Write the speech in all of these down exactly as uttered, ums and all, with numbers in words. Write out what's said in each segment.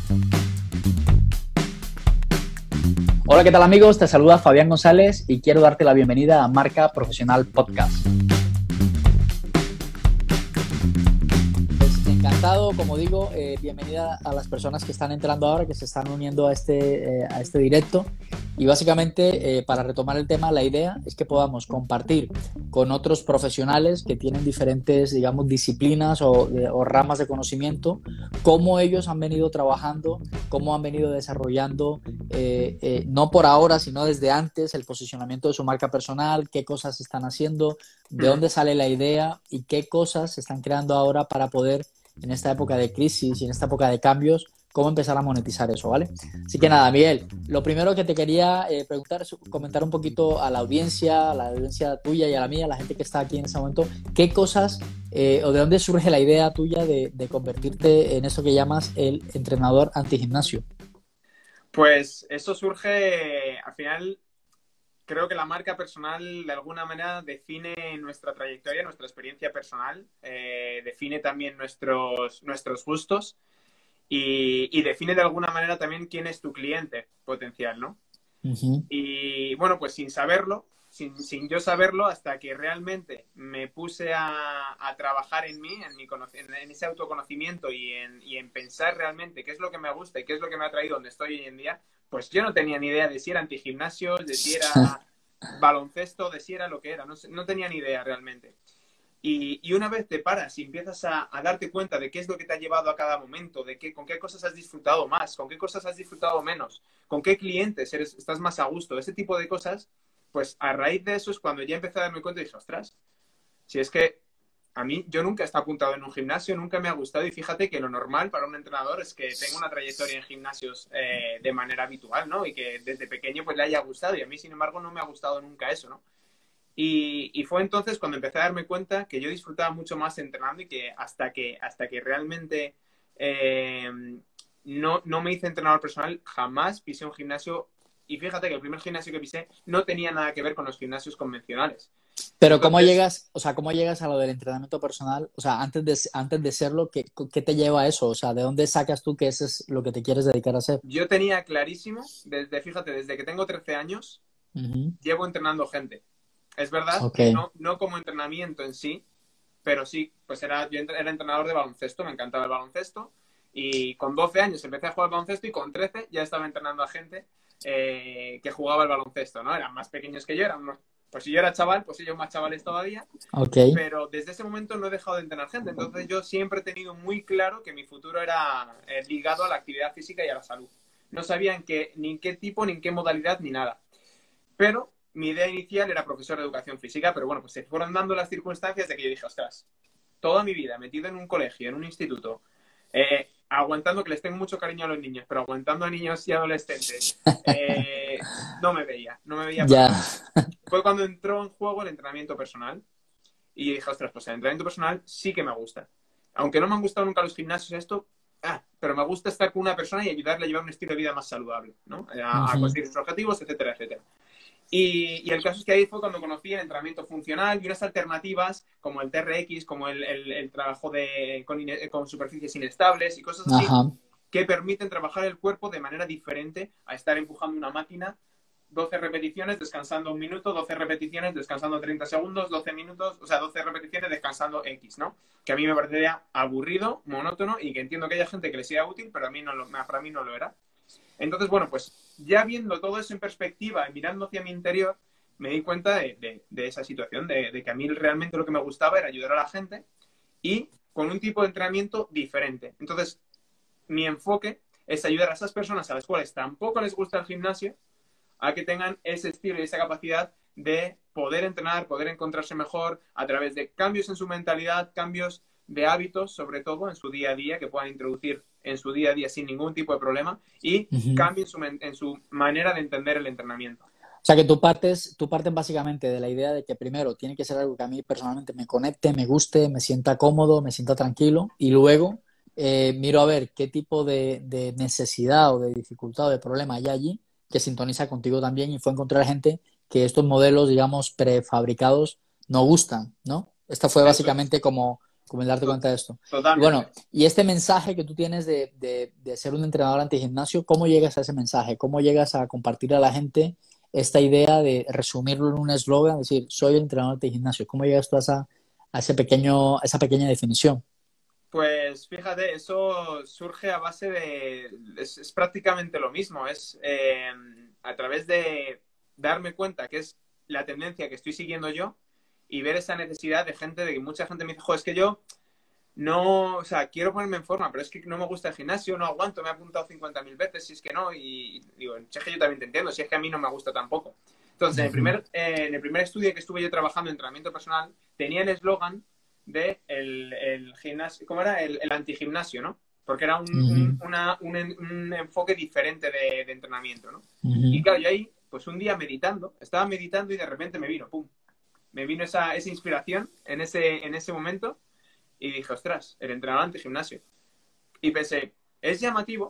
Hola, ¿qué tal amigos? Te saluda Fabián González y quiero darte la bienvenida a Marca Profesional Podcast. Pues encantado, como digo, eh, bienvenida a las personas que están entrando ahora, que se están uniendo a este, eh, a este directo. Y básicamente, eh, para retomar el tema, la idea es que podamos compartir con otros profesionales que tienen diferentes, digamos, disciplinas o, de, o ramas de conocimiento, cómo ellos han venido trabajando, cómo han venido desarrollando, eh, eh, no por ahora, sino desde antes, el posicionamiento de su marca personal, qué cosas están haciendo, de dónde sale la idea y qué cosas se están creando ahora para poder, en esta época de crisis y en esta época de cambios, cómo empezar a monetizar eso, ¿vale? Así que nada, Miguel, lo primero que te quería eh, preguntar es comentar un poquito a la audiencia, a la audiencia tuya y a la mía, a la gente que está aquí en ese momento, qué cosas eh, o de dónde surge la idea tuya de, de convertirte en eso que llamas el entrenador antigimnasio. Pues eso surge, al final, creo que la marca personal de alguna manera define nuestra trayectoria, nuestra experiencia personal, eh, define también nuestros, nuestros gustos. Y, y define de alguna manera también quién es tu cliente potencial, ¿no? Uh-huh. Y bueno, pues sin saberlo, sin, sin yo saberlo, hasta que realmente me puse a, a trabajar en mí, en, mi en, en ese autoconocimiento y en, y en pensar realmente qué es lo que me gusta y qué es lo que me ha traído donde estoy hoy en día, pues yo no tenía ni idea de si era antigimnasios, de si era baloncesto, de si era lo que era, no, no tenía ni idea realmente. Y, y una vez te paras y empiezas a, a darte cuenta de qué es lo que te ha llevado a cada momento, de qué, con qué cosas has disfrutado más, con qué cosas has disfrutado menos, con qué clientes eres, estás más a gusto, ese tipo de cosas, pues a raíz de eso es cuando ya empecé a darme cuenta y dije, ostras, si es que a mí, yo nunca he estado apuntado en un gimnasio, nunca me ha gustado y fíjate que lo normal para un entrenador es que tenga una trayectoria en gimnasios eh, de manera habitual, ¿no? Y que desde pequeño pues le haya gustado y a mí, sin embargo, no me ha gustado nunca eso, ¿no? Y, y fue entonces cuando empecé a darme cuenta que yo disfrutaba mucho más entrenando y que hasta que, hasta que realmente eh, no, no me hice entrenador personal, jamás pisé un gimnasio. Y fíjate que el primer gimnasio que pisé no tenía nada que ver con los gimnasios convencionales. Pero Entonces, ¿cómo llegas, o sea, cómo llegas a lo del entrenamiento personal? O sea, antes de, antes de serlo, ¿qué, ¿qué te lleva a eso? O sea, ¿de dónde sacas tú que eso es lo que te quieres dedicar a hacer? yo tenía clarísimo, desde, fíjate, desde que tengo trece años, Uh-huh. llevo entrenando gente. Es verdad Ok. que no, no como entrenamiento en sí, pero sí, pues era, yo era entrenador de baloncesto, me encantaba el baloncesto. Y con doce años empecé a jugar al baloncesto y con trece ya estaba entrenando a gente eh, que jugaba al baloncesto, ¿no? Eran más pequeños que yo, eran unos, pues si yo era chaval, pues ellos más chavales todavía. Ok. Pero desde ese momento no he dejado de entrenar gente. Entonces yo siempre he tenido muy claro que mi futuro era eh, ligado a la actividad física y a la salud. No sabía en qué, ni en qué tipo, ni en qué modalidad, ni nada. Pero mi idea inicial era profesor de educación física, pero bueno, pues se fueron dando las circunstancias de que yo dije, ostras, toda mi vida metido en un colegio, en un instituto, eh, aguantando que les tengo mucho cariño a los niños, pero aguantando a niños y adolescentes, eh, no me veía, no me veía para Ya. nada. Fue cuando entró en juego el entrenamiento personal y dije, ostras, pues el entrenamiento personal sí que me gusta. Aunque no me han gustado nunca los gimnasios, esto, ah, pero me gusta estar con una persona y ayudarle a llevar un estilo de vida más saludable, ¿no? A, a Uh-huh. conseguir sus objetivos, etcétera, etcétera. Y, y el caso es que ahí fue cuando conocí el entrenamiento funcional y unas alternativas como el T R X, como el, el, el trabajo de, con, con superficies inestables y cosas así, Ajá. que permiten trabajar el cuerpo de manera diferente a estar empujando una máquina doce repeticiones, descansando un minuto, doce repeticiones, descansando treinta segundos, doce minutos, o sea, doce repeticiones, descansando X, ¿no? Que a mí me parecería aburrido, monótono y que entiendo que haya gente que le sea útil, pero a mí no lo, para mí no lo era. Entonces, bueno, pues ya viendo todo eso en perspectiva y mirando hacia mi interior, me di cuenta de, de, de esa situación, de, de que a mí realmente lo que me gustaba era ayudar a la gente y con un tipo de entrenamiento diferente. Entonces, mi enfoque es ayudar a esas personas a las cuales tampoco les gusta el gimnasio a que tengan ese estilo y esa capacidad de poder entrenar, poder encontrarse mejor a través de cambios en su mentalidad, cambios de hábitos, sobre todo en su día a día, que puedan introducir en su día a día sin ningún tipo de problema y Uh-huh. cambien su, en su manera de entender el entrenamiento. O sea que tú partes, tú partes básicamente de la idea de que primero tiene que ser algo que a mí personalmente me conecte, me guste, me sienta cómodo, me sienta tranquilo y luego eh, miro a ver qué tipo de, de necesidad o de dificultad o de problema hay allí que sintoniza contigo también y fue encontrar gente que estos modelos, digamos, prefabricados no gustan, ¿no? Esta fue Eso es. básicamente como, como el darte cuenta de esto. Y Totalmente. bueno, y este mensaje que tú tienes de, de, de ser un entrenador antigimnasio, ¿cómo llegas a ese mensaje? ¿Cómo llegas a compartir a la gente esta idea de resumirlo en un eslogan, decir, soy el entrenador antigimnasio? ¿Cómo llegas tú a esa, a ese pequeño, a esa pequeña definición? Pues fíjate, eso surge a base de... Es, es prácticamente lo mismo, es eh, a través de darme cuenta que es la tendencia que estoy siguiendo yo y ver esa necesidad de gente, de que mucha gente me dice, joder, es que yo no, o sea, quiero ponerme en forma, pero es que no me gusta el gimnasio, no aguanto, me he apuntado cincuenta mil veces, si es que no, y, y digo, si es que yo también te entiendo, si es que a mí no me gusta tampoco. Entonces, en el primer, eh, en el primer estudio que estuve yo trabajando en entrenamiento personal, tenía el eslogan de el, el gimnasio, ¿cómo era? El, el antigimnasio, ¿no? Porque era un, un, una, un, un enfoque diferente de, de entrenamiento, ¿no? Y claro, yo ahí, pues un día meditando, estaba meditando y de repente me vino, pum, me vino esa, esa inspiración en ese, en ese momento y dije, ostras, el entrenador antigimnasio. Y pensé, es llamativo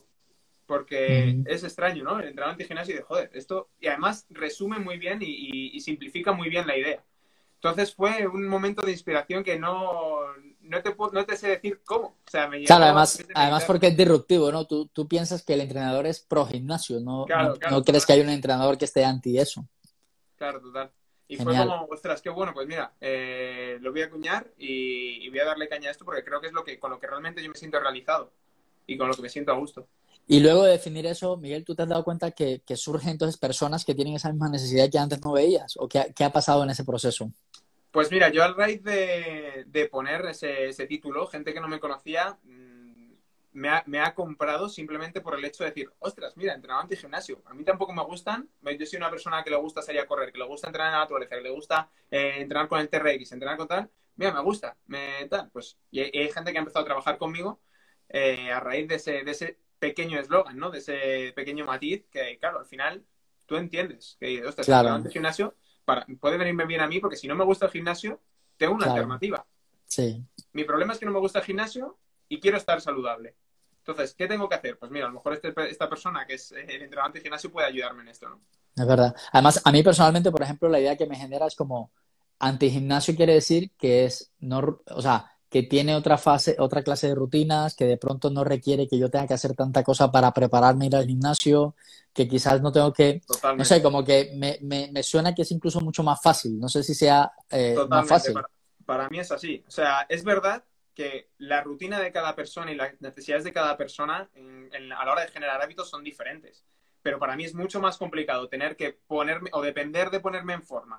porque Uh-huh. es extraño, ¿no? El entrenador antigimnasio y de, joder, esto, y además resume muy bien y, y, y simplifica muy bien la idea. Entonces fue un momento de inspiración que no, no, te, no te sé decir cómo. O sea, me Claro, llegó a además, través de además meditar. porque es disruptivo, ¿no? Tú, tú piensas que el entrenador es pro gimnasio, no, no, Claro, no claro, crees total. que hay un entrenador que esté anti eso. Claro, total. Y fue Genial. como, ostras, qué bueno, pues mira, eh, lo voy a acuñar y, y voy a darle caña a esto porque creo que es lo que, con lo que realmente yo me siento realizado y con lo que me siento a gusto. Y luego de definir eso, Miguel, ¿tú te has dado cuenta que, que surgen entonces personas que tienen esa misma necesidad que antes no veías? ¿O qué ha, qué ha pasado en ese proceso? Pues mira, yo a raíz de, de poner ese, ese título, gente que no me conocía mmm, me, ha, me ha comprado simplemente por el hecho de decir, ostras, mira, entrenador antigimnasio. A mí tampoco me gustan. Yo soy una persona que le gusta salir a correr, que le gusta entrenar en la naturaleza, que le gusta eh, entrenar con el T R X, entrenar con tal. Mira, me gusta, me tal. Pues, y hay, y hay gente que ha empezado a trabajar conmigo eh, a raíz de ese, de ese pequeño eslogan, ¿no? De ese pequeño matiz que, claro, al final tú entiendes que, ostras, entrenador Claro, antigimnasio para, puede venirme bien a mí porque si no me gusta el gimnasio, tengo una claro, alternativa. sí. Mi problema es que no me gusta el gimnasio y quiero estar saludable. Entonces, ¿qué tengo que hacer? Pues mira, a lo mejor este, esta persona que es el entrenador de gimnasio puede ayudarme en esto, ¿no? Es verdad. Además, a mí personalmente, por ejemplo, la idea que me genera es como antigimnasio quiere decir que es, no, o sea, que tiene otra fase, otra clase de rutinas, que de pronto no requiere que yo tenga que hacer tanta cosa para prepararme a ir al gimnasio, que quizás no tengo que, no sé, Totalmente. como que me, me, me suena que es incluso mucho más fácil. No sé si sea eh, más Totalmente. fácil. Para, para mí es así. O sea, es verdad que la rutina de cada persona y las necesidades de cada persona en, en, a la hora de generar hábitos son diferentes. Pero para mí es mucho más complicado tener que ponerme o depender de ponerme en forma.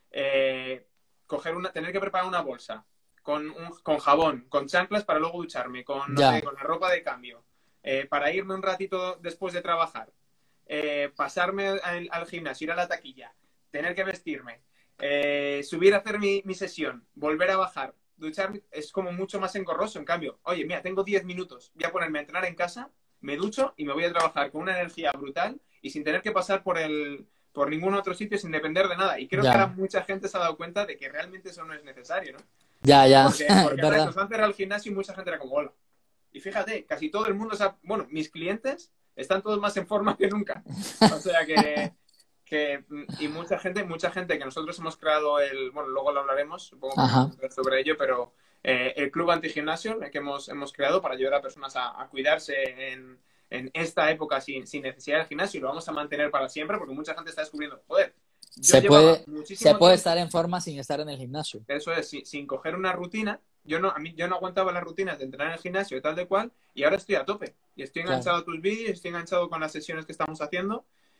Eh, coger una, tener que preparar una bolsa con, un, con jabón, con chanclas para luego ducharme, con, no sé, Ya, con la ropa de cambio, eh, para irme un ratito después de trabajar, eh, pasarme al, al gimnasio, ir a la taquilla, tener que vestirme, eh, subir a hacer mi, mi, sesión, volver a bajar, ducharme, es como mucho más engorroso. En cambio, oye, mira, tengo diez minutos, voy a ponerme a entrenar en casa, me ducho y me voy a trabajar con una energía brutal y sin tener que pasar por el por ningún otro sitio, sin depender de nada. Y creo que ahora ya, mucha gente se ha dado cuenta de que realmente eso no es necesario, ¿no? ya, ya, Porque, es porque ahora verdad. nos han cerrado el gimnasio y mucha gente era como, hola. Y fíjate, casi todo el mundo, sabe, bueno, mis clientes están todos más en forma que nunca. O sea que, que, y mucha gente, mucha gente que nosotros hemos creado el, bueno, luego lo hablaremos, supongo que me Ajá. preguntarás sobre ello, pero eh, el club antigimnasio que hemos, hemos creado para ayudar a personas a, a cuidarse en, en, esta época sin, sin necesidad del gimnasio y lo vamos a mantener para siempre porque mucha gente está descubriendo, joder, yo Se llevaba puede, se muchísimo puede tiempo, estar en forma sin estar en el gimnasio. eso es, sin, sin coger una rutina, yo no, a mí, yo no aguantaba las rutinas de entrenar en el gimnasio y tal de cual, y ahora estoy a tope. Y estoy Claro. enganchado a tus vídeos, estoy enganchado con las sesiones que estamos haciendo,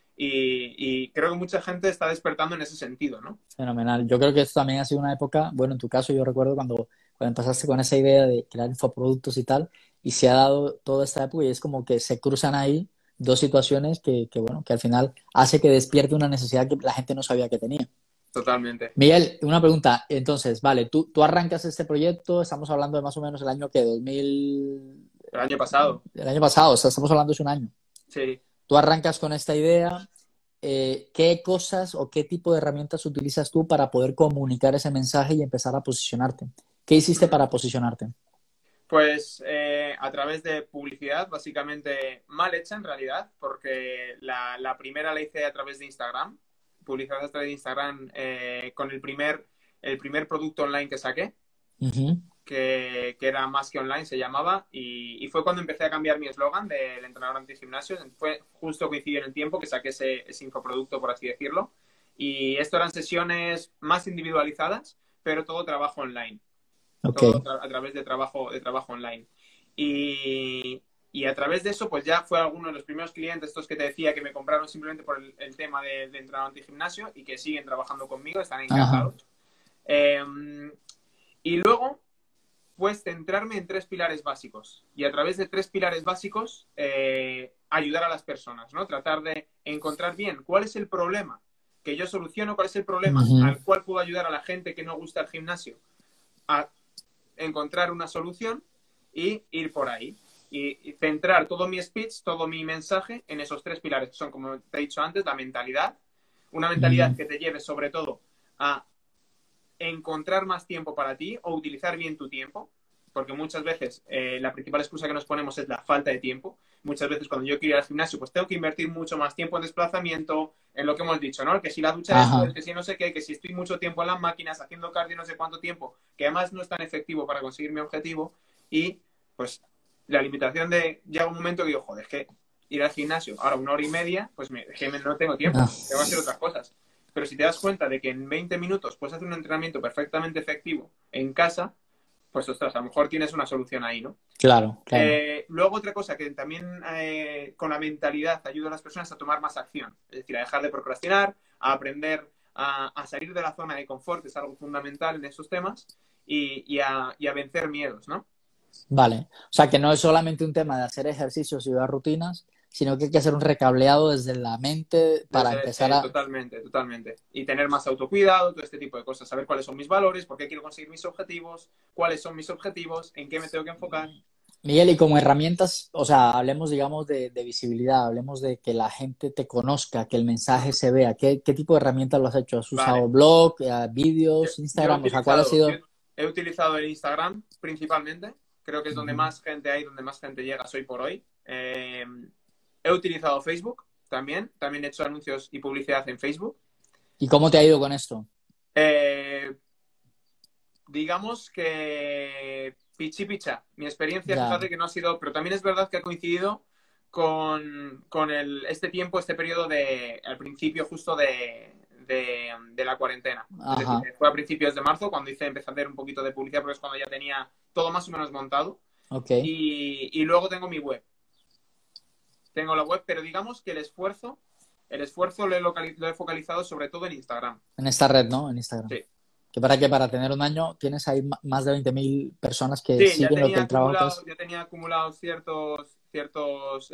y, y creo que mucha gente está despertando en ese sentido, ¿no? Fenomenal. Yo creo que esto también ha sido una época, bueno, en tu caso yo recuerdo cuando, cuando empezaste con esa idea de crear infoproductos y tal, y se ha dado toda esta época y es como que se cruzan ahí dos situaciones que, que, bueno, que al final hace que despierte una necesidad que la gente no sabía que tenía. Totalmente. Miguel, una pregunta. Entonces, vale, tú, tú arrancas este proyecto, estamos hablando de más o menos el año que dos mil, El año pasado, el año pasado, o sea, estamos hablando de hace un año. sí. Tú arrancas con esta idea, eh, ¿qué cosas o qué tipo de herramientas utilizas tú para poder comunicar ese mensaje y empezar a posicionarte? ¿Qué hiciste para posicionarte? Pues eh, a través de publicidad, básicamente mal hecha en realidad, porque la, la primera la hice a través de Instagram, publicidad a través de Instagram eh, con el primer, el primer producto online que saqué. Uh-huh. que, que era Más que Online, se llamaba, y, y fue cuando empecé a cambiar mi eslogan del entrenador antigimnasio. Fue justo coincidió en el tiempo que saqué ese, ese infoproducto, por así decirlo, y esto eran sesiones más individualizadas, pero todo trabajo online, Okay. todo tra a través de trabajo, de trabajo online. Y, y a través de eso, pues ya fue alguno de los primeros clientes, estos que te decía, que me compraron simplemente por el, el tema de, de entrenador antigimnasio y que siguen trabajando conmigo, están encantados. Eh, y luego, pues centrarme en tres pilares básicos y a través de tres pilares básicos eh, ayudar a las personas, ¿no? Tratar de encontrar bien cuál es el problema que yo soluciono, cuál es el problema uh-huh. al cual puedo ayudar a la gente que no gusta el gimnasio a encontrar una solución y ir por ahí. Y, y centrar todo mi speech, todo mi mensaje en esos tres pilares, que son, como te he dicho antes, la mentalidad. Una mentalidad uh-huh. que te lleve sobre todo a encontrar más tiempo para ti o utilizar bien tu tiempo, porque muchas veces eh, la principal excusa que nos ponemos es la falta de tiempo. Muchas veces cuando yo quiero ir al gimnasio, pues tengo que invertir mucho más tiempo en desplazamiento, en lo que hemos dicho, ¿no? Que si la ducha es esto, que si no sé qué, que si estoy mucho tiempo en las máquinas haciendo cardio no sé cuánto tiempo, que además no es tan efectivo para conseguir mi objetivo. Y pues la limitación de llega un momento que digo, joder, es que ir al gimnasio ahora una hora y media, pues me, es que no tengo tiempo, no. tengo que hacer otras cosas. Pero si te das cuenta de que en veinte minutos puedes hacer un entrenamiento perfectamente efectivo en casa, pues ostras, a lo mejor tienes una solución ahí, ¿no? Claro, claro. Eh, luego otra cosa que también eh, con la mentalidad ayuda a las personas a tomar más acción, es decir, a dejar de procrastinar, a aprender a, a salir de la zona de confort, es algo fundamental en esos temas, y, y, a, y a vencer miedos, ¿no? Vale, o sea que no es solamente un tema de hacer ejercicios y dar rutinas, sino que hay que hacer un recableado desde la mente para desde, empezar eh, a... Totalmente, totalmente. Y tener más autocuidado, todo este tipo de cosas, saber cuáles son mis valores, por qué quiero conseguir mis objetivos, cuáles son mis objetivos, en qué me tengo que enfocar. Miguel, y como herramientas, o sea, hablemos, digamos, de, de visibilidad, hablemos de que la gente te conozca, que el mensaje se vea. ¿Qué, qué tipo de herramientas lo has hecho? ¿Has usado Vale. blog, eh, vídeos, Yo, Instagram? yo O sea, ¿cuál ha sido...? Yo he utilizado el Instagram principalmente. Creo que es donde uh-huh. más gente hay, donde más gente llega hoy por hoy. Eh, he utilizado Facebook también. También he hecho anuncios y publicidad en Facebook. ¿Y cómo te ha ido con esto? Eh, digamos que pichi picha. Mi experiencia, ya. Fíjate que no ha sido... Pero también es verdad que ha coincidido con, con el, este tiempo, este periodo de... Al principio justo de... De, de la cuarentena. Ajá. Es decir, fue a principios de marzo cuando hice, empecé a hacer un poquito de publicidad, porque es cuando ya tenía todo más o menos montado. Okay. Y, y luego tengo mi web. Tengo la web, pero digamos que el esfuerzo, el esfuerzo lo he, localiz- lo he focalizado sobre todo en Instagram. En esta red, ¿no? En Instagram. Sí. Que para que para tener un año tienes ahí más de veinte mil personas que sí, siguen lo que el trabajo es. Ya tenía acumulados ciertos, ciertos,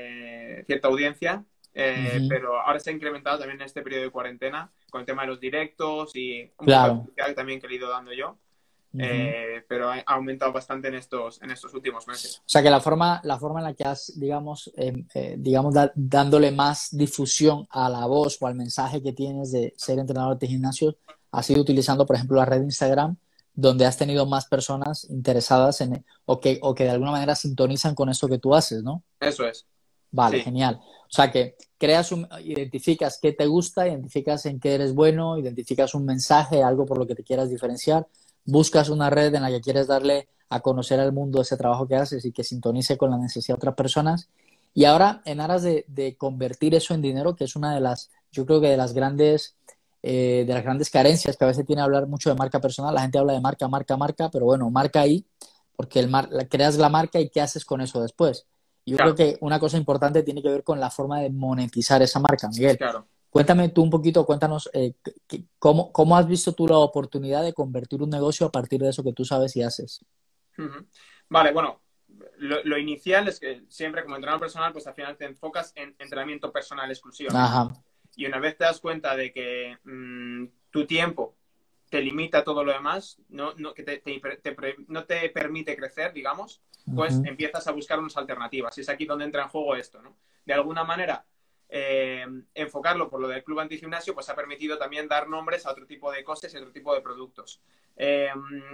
eh, cierta audiencia. Eh, uh-huh. Pero ahora se ha incrementado también en este periodo de cuarentena con el tema de los directos y un claro. poco de publicidad también que le he ido dando yo. Uh-huh. Eh, pero ha aumentado bastante en estos, en estos últimos meses. O sea que la forma, la forma en la que has, digamos, eh, eh, digamos da, dándole más difusión a la voz o al mensaje que tienes de ser entrenador de gimnasio, has ido utilizando, por ejemplo, la red de Instagram, donde has tenido más personas interesadas en o que, o que de alguna manera sintonizan con eso que tú haces, ¿no? Eso es. Vale, sí. Genial. O sea que creas un, identificas qué te gusta, identificas en qué eres bueno, identificas un mensaje, algo por lo que te quieras diferenciar, buscas una red en la que quieres darle a conocer al mundo ese trabajo que haces y que sintonice con la necesidad de otras personas. Y ahora, en aras de, de convertir eso en dinero, que es una de las, yo creo que de las grandes, eh, de las grandes carencias que a veces tiene hablar mucho de marca personal. La gente habla de marca, marca, marca, pero bueno, marca ahí, porque el mar, creas la marca y qué haces con eso después. Yo claro. creo que una cosa importante tiene que ver con la forma de monetizar esa marca, Miguel. Claro. Cuéntame tú un poquito, cuéntanos eh, cómo, cómo has visto tú la oportunidad de convertir un negocio a partir de eso que tú sabes y haces. Uh-huh. Vale, bueno, lo, lo inicial es que siempre como entrenador personal, pues al final te enfocas en entrenamiento personal exclusivo. Ajá. Y una vez te das cuenta de que mmm, tu tiempo te limita todo lo demás, no, no, que te, te, te, no te permite crecer, digamos, pues uh-huh. empiezas a buscar unas alternativas. Y es aquí donde entra en juego esto, ¿no? De alguna manera, eh, enfocarlo por lo del Club Antigimnasio, pues ha permitido también dar nombres a otro tipo de cosas y a otro tipo de productos. Eh,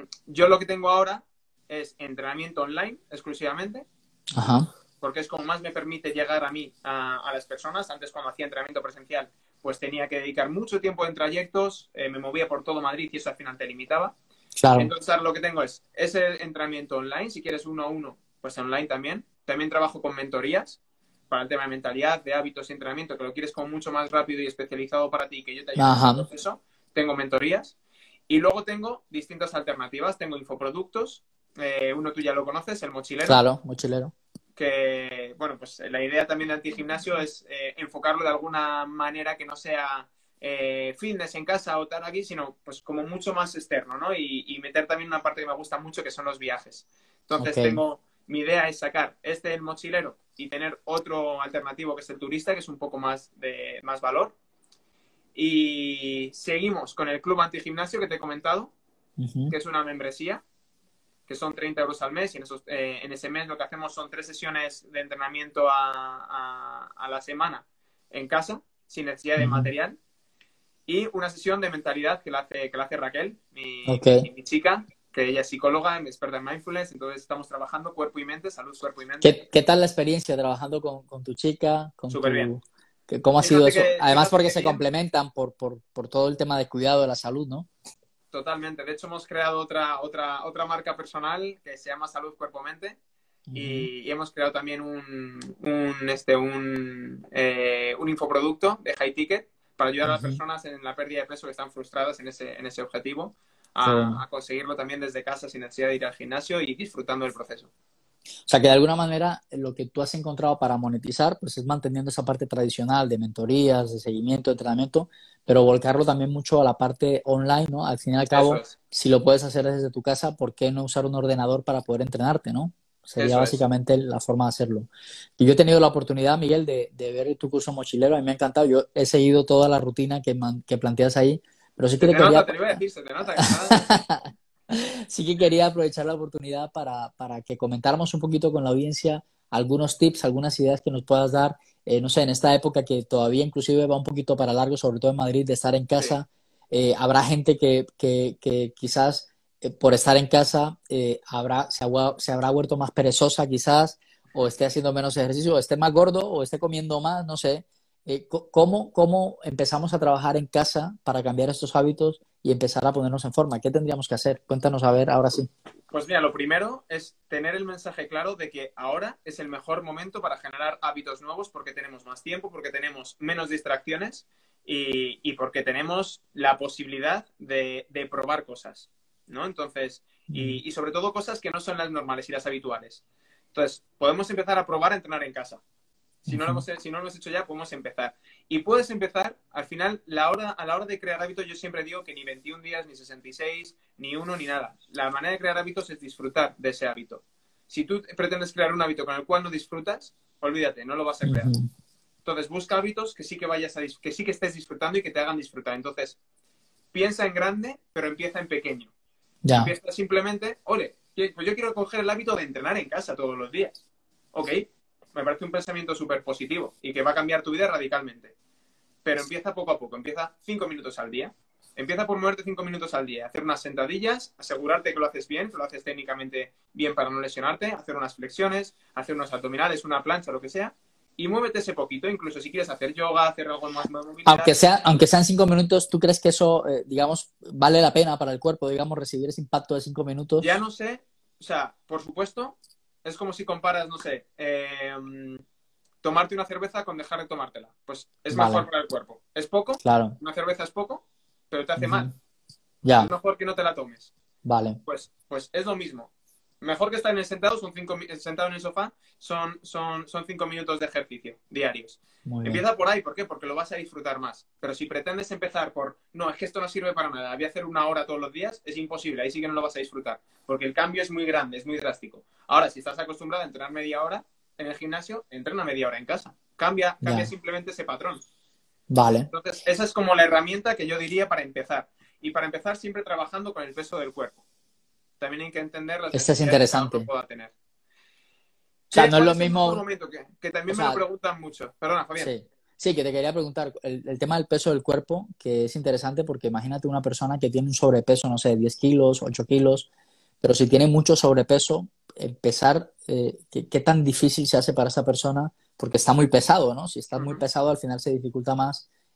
yo lo que tengo ahora es entrenamiento online exclusivamente, uh-huh. porque es como más me permite llegar a mí, a, a las personas. Antes, cuando hacía entrenamiento presencial, pues tenía que dedicar mucho tiempo en trayectos, eh, me movía por todo Madrid y eso al final te limitaba. Claro, Entonces ahora lo que tengo es ese entrenamiento online, si quieres uno a uno, pues online también. También trabajo con mentorías para el tema de mentalidad, de hábitos y entrenamiento, que lo quieres como mucho más rápido y especializado para ti, que yo te ayude en ese ajá, proceso. Tengo mentorías. Y luego tengo distintas alternativas. Tengo infoproductos. Eh, uno tú ya lo conoces, el mochilero. claro, mochilero. Que, bueno, pues la idea también de Antigimnasio es eh, enfocarlo de alguna manera que no sea eh, fitness en casa o tal aquí, sino pues como mucho más externo, ¿no? Y, y meter también una parte que me gusta mucho, que son los viajes. Ok, Entonces tengo, mi idea es sacar este el mochilero y tener otro alternativo que es el turista, que es un poco más de más valor. Y seguimos con el club Antigimnasio que te he comentado, ujú, que es una membresía que son treinta euros al mes y en, esos, eh, en ese mes lo que hacemos son tres sesiones de entrenamiento a, a, a la semana en casa, sin necesidad de ujú. material, y una sesión de mentalidad que la hace, que la hace Raquel, mi, Ok. mi, mi chica, que ella es psicóloga, experta en mindfulness, entonces estamos trabajando cuerpo y mente, salud, cuerpo y mente, ¿Qué, qué tal la experiencia trabajando con, con tu chica, con súper bien. tu... que- ¿Cómo ha sido Fíjate eso? que, Además fíjate porque que se bien, complementan por, por, por todo el tema de cuidado de la salud, ¿no? totalmente. De hecho, hemos creado otra, otra, otra marca personal que se llama Salud Cuerpo Mente. Ujú, Y, y hemos creado también un, un, este, un, eh, un infoproducto de high ticket para ayudar a las ujú. personas en la pérdida de peso que están frustradas en ese, en ese objetivo Qué bueno. a, a conseguirlo también desde casa sin necesidad de ir al gimnasio y disfrutando del proceso. O sea que de alguna manera lo que tú has encontrado para monetizar, pues es manteniendo esa parte tradicional de mentorías, de seguimiento, de entrenamiento, pero volcarlo también mucho a la parte online, ¿no? Al fin y al Eso cabo, es, si lo puedes hacer desde tu casa, ¿por qué no usar un ordenador para poder entrenarte, ¿no? Sería eso es. básicamente la forma de hacerlo. Y yo he tenido la oportunidad, Miguel, de, de ver tu curso mochilero, a mí me ha encantado, yo he seguido toda la rutina que, man- que planteas ahí, pero sí que Se te te nota, quería, te lo iba a decir, se te nota que estás... sí que quería aprovechar la oportunidad para, para que comentáramos un poquito con la audiencia algunos tips, algunas ideas que nos puedas dar, eh, no sé, en esta época que todavía inclusive va un poquito para largo, sobre todo en Madrid, de estar en Sí, casa. Eh, habrá gente que, que, que quizás eh, por estar en casa eh, habrá, se, habrá, se habrá vuelto más perezosa quizás, o esté haciendo menos ejercicio, o esté más gordo, o esté comiendo más, no sé. Eh, ¿cómo, ¿Cómo empezamos a trabajar en casa para cambiar estos hábitos y empezar a ponernos en forma? ¿Qué tendríamos que hacer? Cuéntanos a ver, ahora sí. pues mira, lo primero es tener el mensaje claro de que ahora es el mejor momento para generar hábitos nuevos porque tenemos más tiempo, porque tenemos menos distracciones y, y porque tenemos la posibilidad de, de probar cosas, ¿no? Entonces, Mm, y, y sobre todo cosas que no son las normales y las habituales. Entonces, podemos empezar a probar a entrenar en casa. Si no, lo ujú, hemos, si no lo hemos hecho ya, podemos empezar. Y puedes empezar, al final, la hora, a la hora de crear hábitos, yo siempre digo que ni veintiún días, ni sesenta y seis, ni uno, ni nada. La manera de crear hábitos es disfrutar de ese hábito. Si tú pretendes crear un hábito con el cual no disfrutas, olvídate, no lo vas a crear. ujú. Entonces, busca hábitos que sí que vayas a que sí que estés disfrutando y que te hagan disfrutar. Entonces, piensa en grande, pero empieza en pequeño. Ya, Empieza simplemente, ole, pues yo quiero coger el hábito de entrenar en casa todos los días. Ok, me parece un pensamiento súper positivo y que va a cambiar tu vida radicalmente. Pero empieza poco a poco, empieza cinco minutos al día. Empieza por moverte cinco minutos al día, hacer unas sentadillas, asegurarte que lo haces bien, que lo haces técnicamente bien para no lesionarte, hacer unas flexiones, hacer unos abdominales, una plancha, lo que sea, y muévete ese poquito, incluso si quieres hacer yoga, hacer algo más de movilidad. aunque sea, aunque sean cinco minutos, ¿tú crees que eso, eh, digamos, vale la pena para el cuerpo, digamos, recibir ese impacto de cinco Ya minutos? no sé, o sea, por supuesto, es como si comparas, no sé, eh, tomarte una cerveza con dejar de tomártela. Pues es mejor Vale, para el cuerpo. ¿Es poco? claro. Una cerveza es poco, pero te hace Ujú. mal. Es Ya, mejor que no te la tomes. vale. Pues, pues es lo mismo. Mejor que estar en el sentado, son cinco, sentado en el sofá, son, son, son cinco minutos de ejercicio diarios. Muy bien. Empieza por ahí, ¿por qué? Porque lo vas a disfrutar más. Pero si pretendes empezar por, no, es que esto no sirve para nada, voy a hacer una hora todos los días, es imposible, ahí sí que no lo vas a disfrutar. Porque el cambio es muy grande, es muy drástico. Ahora, si estás acostumbrado a entrenar media hora en el gimnasio, entrena media hora en casa. Cambia, cambia Ya, simplemente ese patrón. vale. Entonces, esa es como la herramienta que yo diría para empezar. Y para empezar siempre trabajando con el peso del cuerpo. También hay que entender las Este es necesidades que cada uno interesante. pueda tener. O sea, ¿Qué, no es ¿Cuál lo es el mismo, mejor un- momento? Que, que o también me lo sea, preguntan mucho. Perdona, Fabián. sí. Sí, que te quería preguntar, el, el tema del peso del cuerpo, que es interesante porque imagínate una persona que tiene un sobrepeso, no sé, diez kilos, ocho kilos, pero si tiene mucho sobrepeso, empezar, eh, ¿qué, qué tan difícil se hace para esa persona? Porque está muy pesado, ¿no? Si estás muy Uh-huh. pesado, al final se dificulta más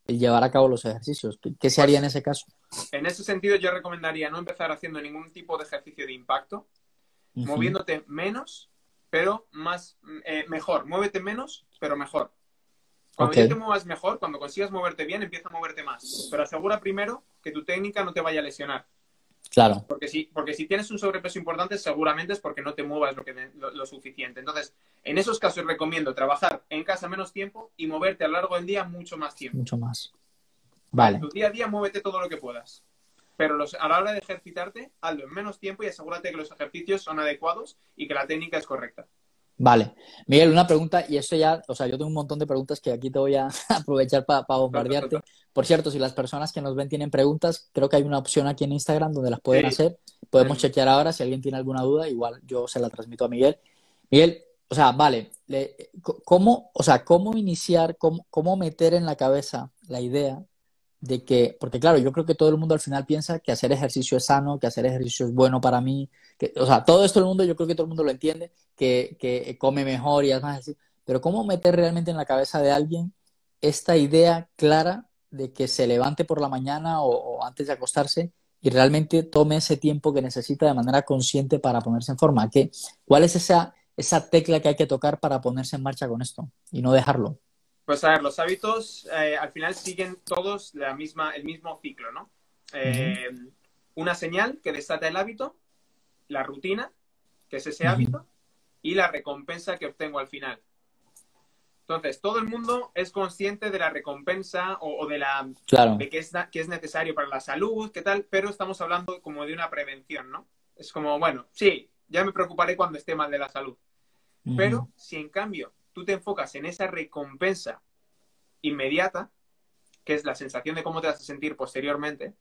el llevar a cabo los ejercicios. ¿Qué, qué se haría en Pues ese caso? en ese sentido yo recomendaría no empezar haciendo ningún tipo de ejercicio de impacto, Ujú. moviéndote menos, pero más eh, mejor. Muévete menos, pero mejor. Cuando Ok, ya te muevas mejor, cuando consigas moverte bien, empieza a moverte más. Pero asegura primero que tu técnica no te vaya a lesionar. claro, Porque si, porque si tienes un sobrepeso importante, seguramente es porque no te muevas lo, que, lo, lo suficiente. Entonces, en esos casos recomiendo trabajar en casa menos tiempo y moverte a lo largo del día mucho más tiempo. mucho más. ¿Vale? Vale. Tu día a día muévete todo lo que puedas. Pero los, a la hora de ejercitarte, hazlo en menos tiempo y asegúrate que los ejercicios son adecuados y que la técnica es correcta. Vale. Miguel, una pregunta, y esto ya, o sea, yo tengo un montón de preguntas que aquí te voy a aprovechar para Suelta, bombardearte. suelta. Por cierto, si las personas que nos ven tienen preguntas, creo que hay una opción aquí en Instagram donde las pueden Sí. hacer. Podemos En- chequear ahora, si alguien tiene alguna duda, igual yo se la transmito a Miguel. Miguel, o sea, vale, le- ¿cómo, o sea, cómo iniciar, cómo, cómo meter en la cabeza la idea de que, porque claro, yo creo que todo el mundo al final piensa que hacer ejercicio es sano, que hacer ejercicio es bueno para mí, que, o sea, todo esto el mundo, yo creo que todo el mundo lo entiende, que, que come mejor y es más así, pero ¿cómo meter realmente en la cabeza de alguien esta idea clara de que se levante por la mañana o, o antes de acostarse y realmente tome ese tiempo que necesita de manera consciente para ponerse en forma? ¿Qué, ¿Cuál es esa, esa tecla que hay que tocar para ponerse en marcha con esto y no dejarlo? Pues a ver, los hábitos eh, al final siguen todos la misma, el mismo ciclo, ¿no? Ujú, Eh, una señal que desata el hábito, la rutina, que es ese ujú. hábito, y la recompensa que obtengo al final. Entonces, todo el mundo es consciente de la recompensa o, o de la Claro. de que es, que es necesario para la salud, qué tal, pero estamos hablando como de una prevención, ¿no? Es como, bueno, sí, ya me preocuparé cuando esté mal de la salud. Ujú. Pero si en cambio tú te enfocas en esa recompensa inmediata, que es la sensación de cómo te vas a sentir posteriormente,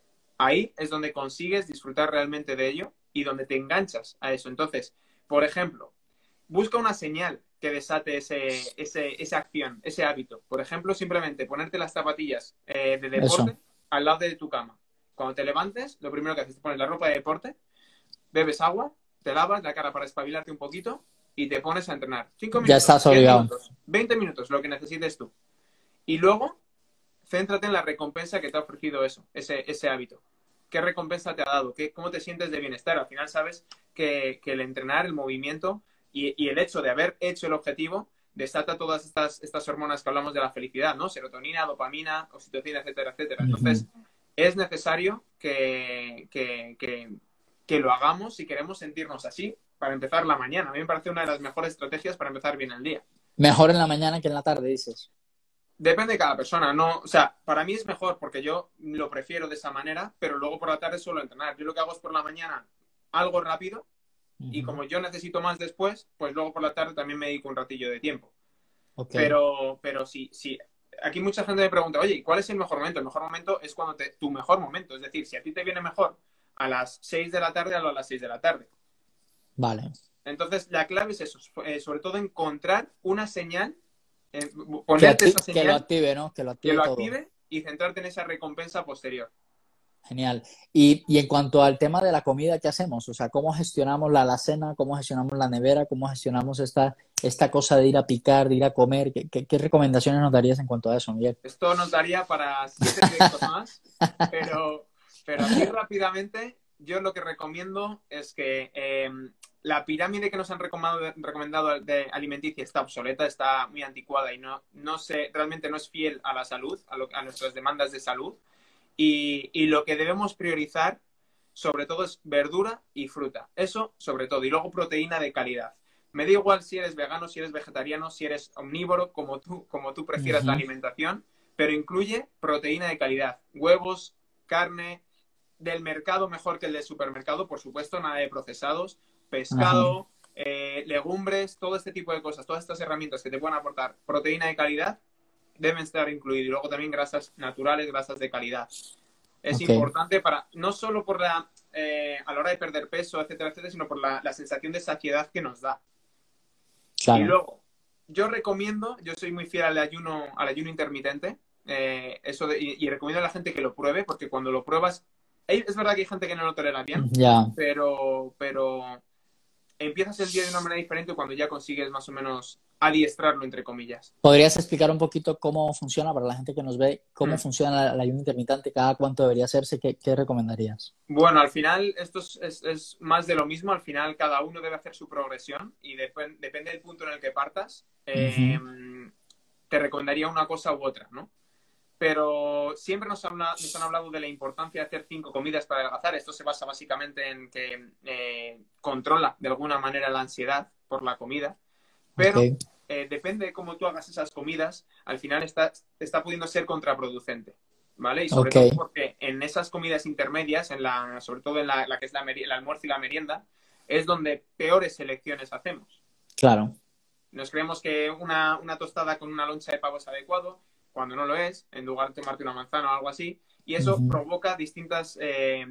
ahí es donde consigues disfrutar realmente de ello y donde te enganchas a eso. Entonces, por ejemplo, busca una señal que desate ese, ese, esa acción, ese hábito. Por ejemplo, simplemente ponerte las zapatillas eh, de Eso. deporte al lado de tu cama. Cuando te levantes, lo primero que haces es poner la ropa de deporte, bebes agua, te lavas la cara para espabilarte un poquito y te pones a entrenar. Cinco Ya minutos, estás diez obligado. minutos, veinte minutos, lo que necesites tú. Y luego, céntrate en la recompensa que te ha ofrecido eso, ese, ese hábito. ¿Qué recompensa te ha dado? ¿Qué, ¿Cómo te sientes de bienestar? Al final sabes que, que el entrenar, el movimiento y, y, el hecho de haber hecho el objetivo desata todas estas, estas hormonas que hablamos de la felicidad, ¿no? Serotonina, dopamina, oxitocina, etcétera, etcétera. Ujú. Entonces, es necesario que, que, que, que lo hagamos si queremos sentirnos así para empezar la mañana. A mí me parece una de las mejores estrategias para empezar bien el día. Mejor en la mañana que en la tarde, dices. Depende de cada persona, ¿no? O sea, para mí es mejor porque yo lo prefiero de esa manera, pero luego por la tarde suelo entrenar. Yo lo que hago es por la mañana algo rápido y Ujú. como yo necesito más después, pues luego por la tarde también me dedico un ratillo de tiempo. Ok. Pero, pero sí, sí. Aquí mucha gente me pregunta, oye, ¿cuál es el mejor momento? El mejor momento es cuando te, tu mejor momento. Es decir, si a ti te viene mejor a las seis de la tarde, hazlo a las seis de la tarde. Vale. Entonces, la clave es eso, eh, sobre todo encontrar una señal, eh, Que, ponerte esa acti- que lo señal active, ¿no? Que lo que active lo todo. active y centrarte en esa recompensa posterior. Genial. Y, y en cuanto al tema de la comida, ¿qué hacemos? O sea, ¿cómo gestionamos la alacena? ¿Cómo gestionamos la nevera? ¿Cómo gestionamos esta, esta cosa de ir a picar, de ir a comer? ¿Qué, qué, qué recomendaciones nos darías en cuanto a eso, Miguel? Esto nos daría para siete directos más, pero, pero así rápidamente, yo lo que recomiendo es que eh, la pirámide que nos han recomendado, recomendado de alimenticia está obsoleta, está muy anticuada y no, no se, realmente no es fiel a la salud, a, lo, a nuestras demandas de salud. Y, y lo que debemos priorizar, sobre todo, es verdura y fruta. Eso, sobre todo. Y luego proteína de calidad. Me da igual si eres vegano, si eres vegetariano, si eres omnívoro, como tú, como tú prefieras la Ujú. alimentación, pero incluye proteína de calidad. Huevos, carne, del mercado mejor que el del supermercado, por supuesto, nada de procesados, Ajá. pescado, eh, legumbres, todo este tipo de cosas, todas estas herramientas que te pueden aportar proteína de calidad deben estar incluidos. Y luego también grasas naturales, grasas de calidad. Es Ok. importante para, no solo por la, eh, a la hora de perder peso, etcétera, etcétera, sino por la, la sensación de saciedad que nos da. Y Claro. luego, yo recomiendo, yo soy muy fiel al ayuno, al ayuno intermitente, eh, eso de, y, y recomiendo a la gente que lo pruebe, porque cuando lo pruebas, hay- es verdad que hay gente que no lo tolera bien, Ya. pero, pero empiezas el día de una manera diferente cuando ya consigues más o menos adiestrarlo, entre comillas. ¿Podrías explicar un poquito cómo funciona para la gente que nos ve, cómo Hmm. funciona el ayuno intermitente, cada cuánto debería hacerse, qué, qué recomendarías? Bueno, al final esto es, es, es más de lo mismo. Al final cada uno debe hacer su progresión y dep- depende del punto en el que partas. Eh, Ujú. te recomendaría una cosa u otra, ¿no? Pero siempre nos, habla, nos han hablado de la importancia de hacer cinco comidas para adelgazar. Esto se basa básicamente en que eh, controla de alguna manera la ansiedad por la comida, Ok, pero eh, depende de cómo tú hagas esas comidas, al final está, está pudiendo ser contraproducente, ¿vale? Y sobre ok, todo porque en esas comidas intermedias, en la, sobre todo en la, la que es la meri- el almuerzo y la merienda, es donde peores elecciones hacemos. claro. Nos creemos que una, una tostada con una loncha de pavo es adecuado, cuando no lo es, en lugar de tomarte una manzana o algo así, y eso Ujú. provoca distintas eh,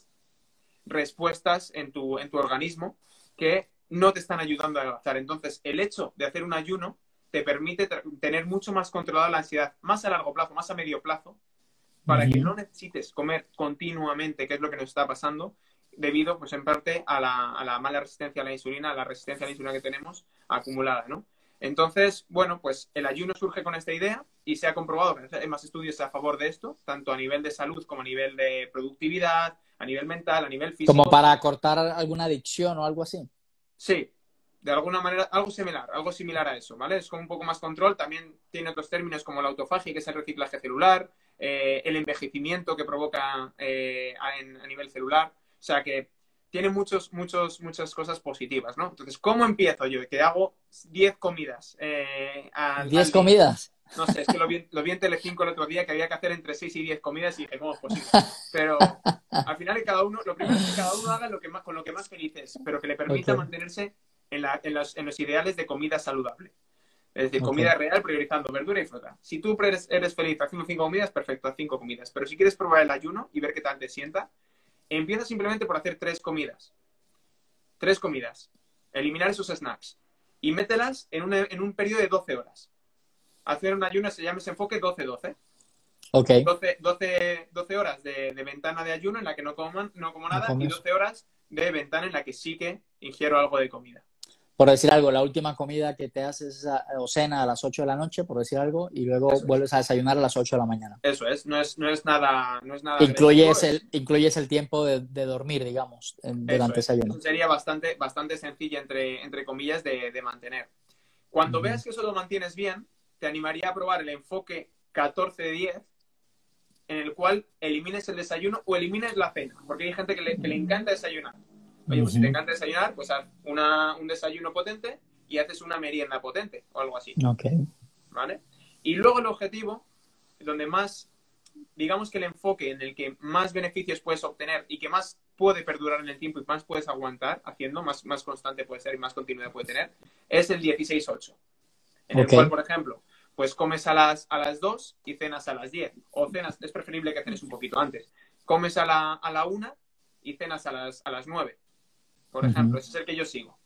respuestas en tu, en tu organismo que no te están ayudando a adelgazar. Entonces, el hecho de hacer un ayuno te permite tener mucho más controlada la ansiedad, más a largo plazo, más a medio plazo, para que Ujú. no necesites comer continuamente, que es lo que nos está pasando, debido, pues en parte, a la, a la mala resistencia a la insulina, a la resistencia a la insulina que tenemos acumulada, ¿no? Entonces, bueno, pues el ayuno surge con esta idea y se ha comprobado que hay más estudios a favor de esto, tanto a nivel de salud como a nivel de productividad, a nivel mental, a nivel Como físico. para cortar alguna adicción o algo así. Sí, de alguna manera, algo similar, algo similar a eso, ¿vale? Es como un poco más control, también tiene otros términos como la autofagia, que es el reciclaje celular, eh, el envejecimiento que provoca eh, a, en, a nivel celular, o sea que tiene muchos, muchos, muchas cosas positivas, ¿no? Entonces, ¿cómo empiezo yo? Que hago diez comidas eh, al, ¿Diez al día. comidas? No sé, es que lo vi, lo vi en Telecinco el otro día que había que hacer entre seis y diez comidas y dije, ¿cómo es posible? Pero al final cada uno, lo primero es que cada uno haga lo que más, con lo que más feliz es, pero que le Ok, permita mantenerse en, la, en, los, en los ideales de comida saludable. Es decir, ok, comida real priorizando verdura y fruta. Si tú eres, eres feliz haciendo cinco comidas, perfecto, haz cinco comidas. Pero si quieres probar el ayuno y ver qué tal te sienta, empieza simplemente por hacer tres comidas. Tres comidas. Eliminar esos snacks. Y mételas en un, en un periodo de doce horas. Hacer un ayuno se llama ese enfoque doce doce. ok. doce, doce, doce horas de, de ventana de ayuno en la que no, coman, no como No nada y comes. doce horas de ventana en la que sí que ingiero algo de comida. Por decir algo, la última comida que te haces a- o cena a las ocho de la noche, por decir algo, y luego Eso es. vuelves a desayunar a las ocho de la mañana. Eso es. No es, no es, nada, no es nada agresivo. Incluyes el, Es, incluyes el tiempo de, de dormir, digamos, en- eso durante es. ese ayuno. Eso sería bastante, bastante sencilla, entre, entre comillas, de, de mantener. Cuando Ujú. veas que eso lo mantienes bien, te animaría a probar el enfoque catorce diez, en el cual elimines el desayuno o elimines la cena, porque hay gente que le, que le encanta desayunar. Oye, pues si te Ujú. encanta desayunar, pues haz una, un desayuno potente y haces una merienda potente o algo así, Ok, ¿vale? Y luego el objetivo, donde más, digamos que el enfoque en el que más beneficios puedes obtener y que más puede perdurar en el tiempo y más puedes aguantar haciendo, más, más constante puede ser y más continuidad puede tener, es el dieciséis ocho, en el ok, cual, por ejemplo, pues comes a las, a las dos y cenas a las diez. O cenas, es preferible que cenes un poquito antes. Comes a la, a la una y cenas a las, a las nueve, por ujú. ejemplo. Ese es el que yo sigo.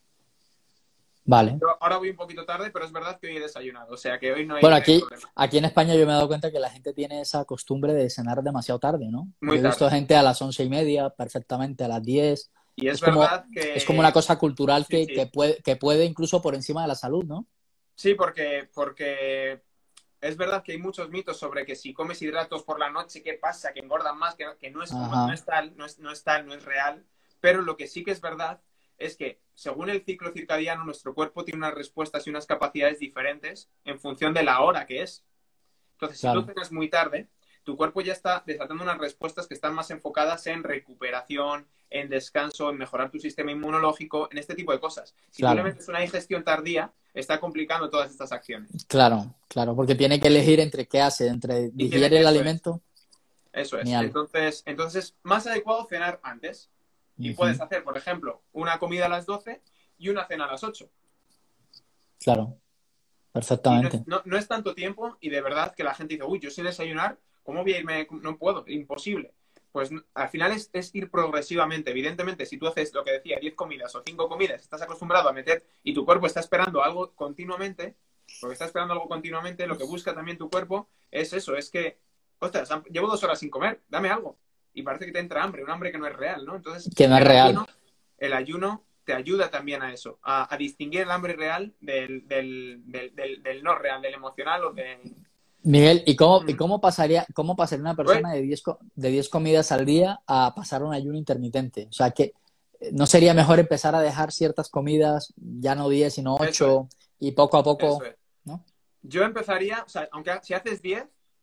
Vale. Yo ahora voy un poquito tarde, pero es verdad que hoy he desayunado. O sea que hoy no hay, Bueno, no hay aquí, problema. aquí en España yo me he dado cuenta que la gente tiene esa costumbre de cenar demasiado tarde, ¿no? Yo Muy he visto tarde. gente a las once y media, perfectamente a las diez. Y es Es como, verdad es como una que... cosa cultural Sí, que, que sí. puede, que puede incluso por encima de la salud, ¿no? Sí, porque, porque es verdad que hay muchos mitos sobre que si comes hidratos por la noche, ¿qué pasa? Que engordan más, que, que no, es como, no Ajá, es tal, no es, no es tal, no es real. Pero lo que sí que es verdad es que, según el ciclo circadiano, nuestro cuerpo tiene unas respuestas y unas capacidades diferentes en función de la hora que es. Entonces, si tú claro, cenas muy tarde, tu cuerpo ya está desatando unas respuestas que están más enfocadas en recuperación, en descanso, en mejorar tu sistema inmunológico, en este tipo de cosas. Si tú le claro, metes una digestión tardía, está complicando todas estas acciones. claro, claro, porque tiene que elegir entre qué hace, entre Y tiene, digiere el eso es, alimento, eso es. genial. Entonces, entonces es más adecuado cenar antes. Y Ujú, puedes hacer, por ejemplo, una comida a las doce y una cena a las ocho. claro, Y no es, perfectamente. no, no es tanto tiempo y de verdad que la gente dice, uy, yo sin desayunar, ¿cómo voy a irme? No puedo, imposible. Pues al final es, es ir progresivamente. Evidentemente, si tú haces lo que decía, diez comidas o cinco comidas, estás acostumbrado a meter y tu cuerpo está esperando algo continuamente, porque está esperando algo continuamente, lo que busca también tu cuerpo es eso, es que, ostras, llevo dos horas sin comer, dame algo. Y parece que te entra hambre, un hambre que no es real, ¿no? Entonces, Que no es el real. ayuno, el ayuno te ayuda también a eso, a, a distinguir el hambre real del, del, del, del, del no real, del emocional o de... Miguel, ¿y cómo, y Ujú. cómo pasaría, cómo pasaría una Ué, persona de diez co- de diez comidas al día a pasar a un ayuno intermitente? O sea, que eh, ¿no sería mejor empezar a dejar ciertas comidas, ya no diez sino eso es, ocho y poco a eso poco, es. ¿no? Yo empezaría, o sea, aunque si haces diez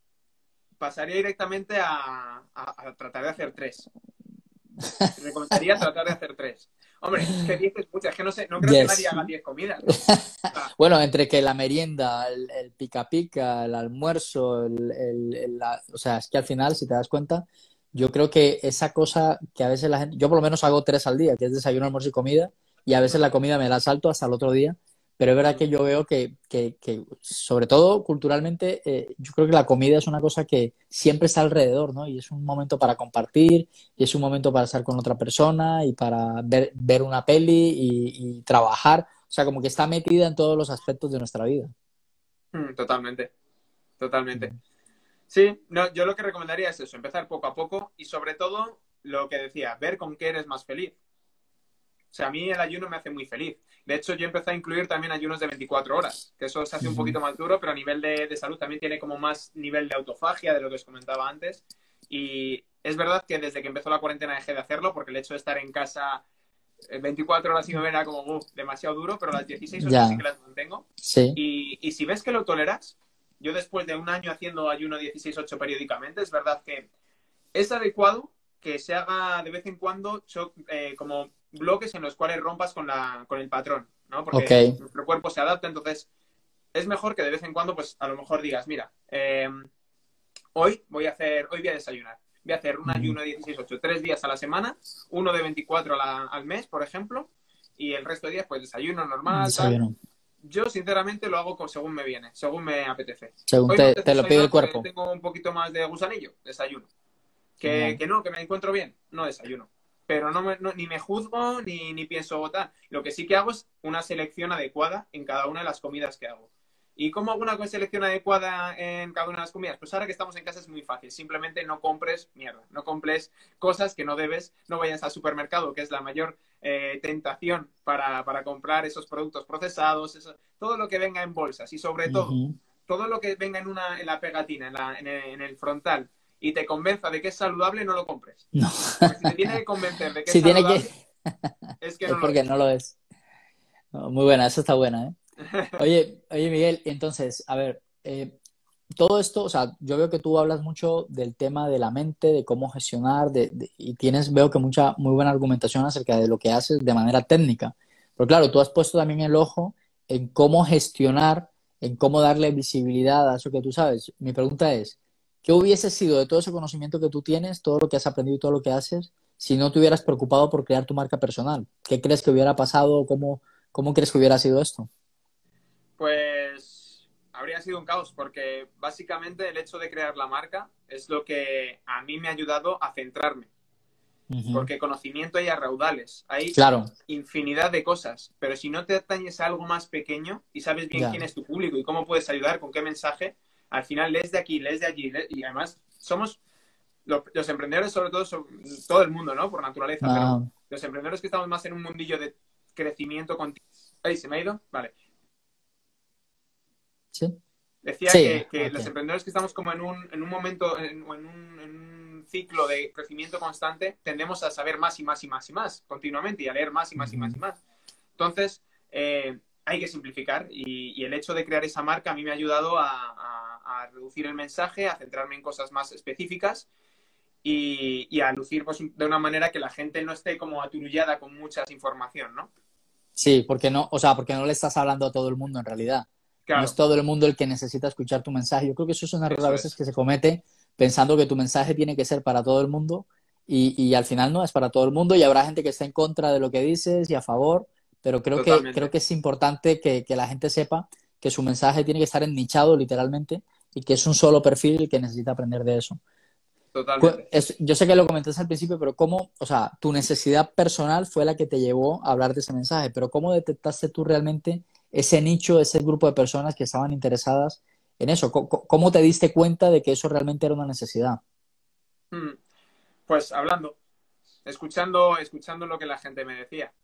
pasaría directamente a, a, a tratar de hacer tres. Recomendaría tratar de hacer tres. Hombre, es que diez es mucho, es que no sé, no creo que nadie Yes. haga diez comidas, ¿no? O sea, Bueno, entre que la merienda, el, el pica pica, el almuerzo, el, el- el- la- o sea, es que al final, si te das cuenta, yo creo que esa cosa que a veces la gente, yo por lo menos hago tres al día, que es desayuno, almuerzo y comida, y a veces la ujú, comida me la salto hasta el otro día, pero es verdad ujú. que yo veo que, que, que sobre todo culturalmente, eh, yo creo que la comida es una cosa que siempre está alrededor, ¿no? Y es un momento para compartir, y es un momento para estar con otra persona, y para ver, ver una peli y, y trabajar. O sea, como que está metida en todos los aspectos de nuestra vida. Mm, totalmente, totalmente. Sí, no, yo lo que recomendaría es eso, empezar poco a poco y sobre todo lo que decía, ver con qué eres más feliz. O sea, a mí el ayuno me hace muy feliz. De hecho, yo empecé a incluir también ayunos de veinticuatro horas, que eso se hace un Ujú. poquito más duro, pero a nivel de, de salud también tiene como más nivel de autofagia de lo que os comentaba antes. Y es verdad que desde que empezó la cuarentena dejé de hacerlo porque el hecho de estar en casa eh, veinticuatro horas sin beber era como uf, demasiado duro, pero las dieciséis ocho sí Ya, que las mantengo. sí, Y, y si ves que lo toleras, yo después de un año haciendo ayuno dieciséis ocho periódicamente, es verdad que es adecuado que se haga de vez en cuando cho- eh, como bloques en los cuales rompas con, la, con el patrón, ¿no? ok. Porque nuestro cuerpo se adapta, entonces es mejor que de vez en cuando, pues a lo mejor digas, mira, eh, hoy voy a hacer, hoy voy a desayunar. Voy a hacer un Ujú. ayuno dieciséis ocho, tres días a la semana, uno de veinticuatro a la- al mes, por ejemplo, y el resto de días, pues desayuno normal, tal. Desayuno. Yo, sinceramente, lo hago con- según me viene, según me apetece. Según Hoy me te, apetece te lo pide el desayunar porque cuerpo. tengo un poquito más de gusanillo, desayuno. Que, Genial. que no, que me encuentro bien, no desayuno. Pero no, me, no ni me juzgo ni, ni pienso tal. Lo que sí que hago es una selección adecuada en cada una de las comidas que hago. ¿Y cómo hago una selección adecuada en cada una de las comidas? Pues ahora que estamos en casa es muy fácil. Simplemente no compres mierda. No compres cosas que no debes. No vayas al supermercado, que es la mayor eh, tentación para, para comprar esos productos procesados. Eso, todo lo que venga en bolsas. Y sobre todo, Ujú. todo lo que venga en, una, en la pegatina, en, la, en, el, en el frontal, y te convenza de que es saludable, no lo compres. No. Porque si te tiene que convencer de que es Si tiene que, saludable, es que es no lo porque es. no lo es. No, muy buena, esa está buena, ¿eh? Oye, oye, Miguel, entonces, a ver, eh, todo esto, o sea, yo veo que tú hablas mucho del tema de la mente, de cómo gestionar, de, de- y tienes, veo que mucha, muy buena argumentación acerca de lo que haces de manera técnica. Pero claro, tú has puesto también el ojo en cómo gestionar, en cómo darle visibilidad a eso que tú sabes. Mi pregunta es, ¿qué hubiese sido de todo ese conocimiento que tú tienes, todo lo que has aprendido y todo lo que haces, si no te hubieras preocupado por crear tu marca personal? ¿Qué crees que hubiera pasado? ¿Cómo, cómo crees que hubiera sido esto? Pues habría sido un caos, porque básicamente el hecho de crear la marca es lo que a mí me ha ayudado a centrarme. Ujú. Porque conocimiento hay a raudales, hay Claro, infinidad de cosas, pero si no te atañes a algo más pequeño y sabes bien ya. quién es tu público y cómo puedes ayudar, con qué mensaje, al final lees de aquí, lees de allí, lees- y además somos los, los emprendedores, sobre todo, son todo el mundo, ¿no? Por naturaleza, pero Ah, los emprendedores que estamos más en un mundillo de crecimiento continuo. ¿Ay, se me ha ido? Vale. sí. Decía Sí, que, que ok. los emprendedores que estamos como en un, en un momento, en, en un, en un ciclo de crecimiento constante, tendemos a saber más y más y más y más continuamente y a leer más y más y más Ujú. y más. Entonces, eh, hay que simplificar y, y, el hecho de crear esa marca a mí me ha ayudado a, a, a reducir el mensaje, a centrarme en cosas más específicas y, y a lucir pues, de una manera que la gente no esté como aturullada con mucha información, ¿no? Sí, porque no, o sea, porque no le estás hablando a todo el mundo en realidad. No es Claro, todo el mundo el que necesita escuchar tu mensaje. Yo creo que eso es un error a eso veces es, que se comete pensando que tu mensaje tiene que ser para todo el mundo y, y al final no es para todo el mundo y habrá gente que está en contra de lo que dices y a favor, pero creo que, creo totalmente, que es importante que, que la gente sepa que su mensaje tiene que estar ennichado literalmente y que es un solo perfil el que necesita aprender de eso. Cu- totalmente. es- yo sé que lo comentaste al principio, pero ¿cómo, o sea, tu necesidad personal fue la que te llevó a hablar de ese mensaje, pero ¿cómo detectaste tú realmente ese nicho, ese grupo de personas que estaban interesadas en eso? ¿Cómo, cómo te diste cuenta de que eso realmente era una necesidad? Hmm. Pues hablando, escuchando, escuchando lo que la gente me decía.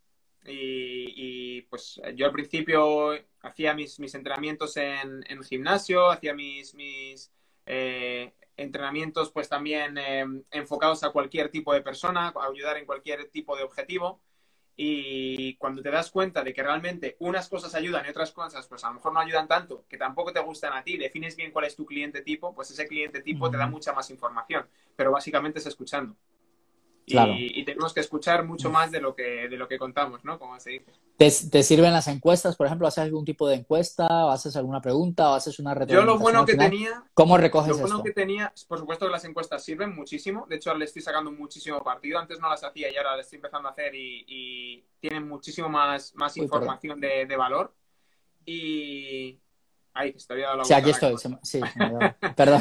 y, y, pues yo al principio hacía mis, mis entrenamientos en, en gimnasio, hacía mis, mis eh, entrenamientos pues también eh, enfocados a cualquier tipo de persona, a ayudar en cualquier tipo de objetivo. Y cuando te das cuenta de que realmente unas cosas ayudan y otras cosas pues a lo mejor no ayudan tanto, que tampoco te gustan a ti, defines bien cuál es tu cliente tipo, pues ese cliente tipo te da mucha más información, pero básicamente es escuchando. Claro. Y, y tenemos que escuchar mucho más de lo que, de lo que contamos, ¿no? Como se dice. ¿Te, te sirven las encuestas? Por ejemplo, ¿haces algún tipo de encuesta? ¿O haces alguna pregunta? ¿O haces una Yo lo retroalimentación bueno al que final? tenía, ¿Cómo lo recoges bueno que esto? tenía, por supuesto que las encuestas sirven muchísimo. De hecho, ahora le estoy sacando muchísimo partido. Antes no las hacía y ahora las estoy empezando a hacer y, y tienen muchísimo más, más Uy, perdón. información de, de valor. Y... Ay, que se te había dado la Sí, vuelta aquí a la estoy. cámara. Se me- Sí, se me ha dado. Perdón.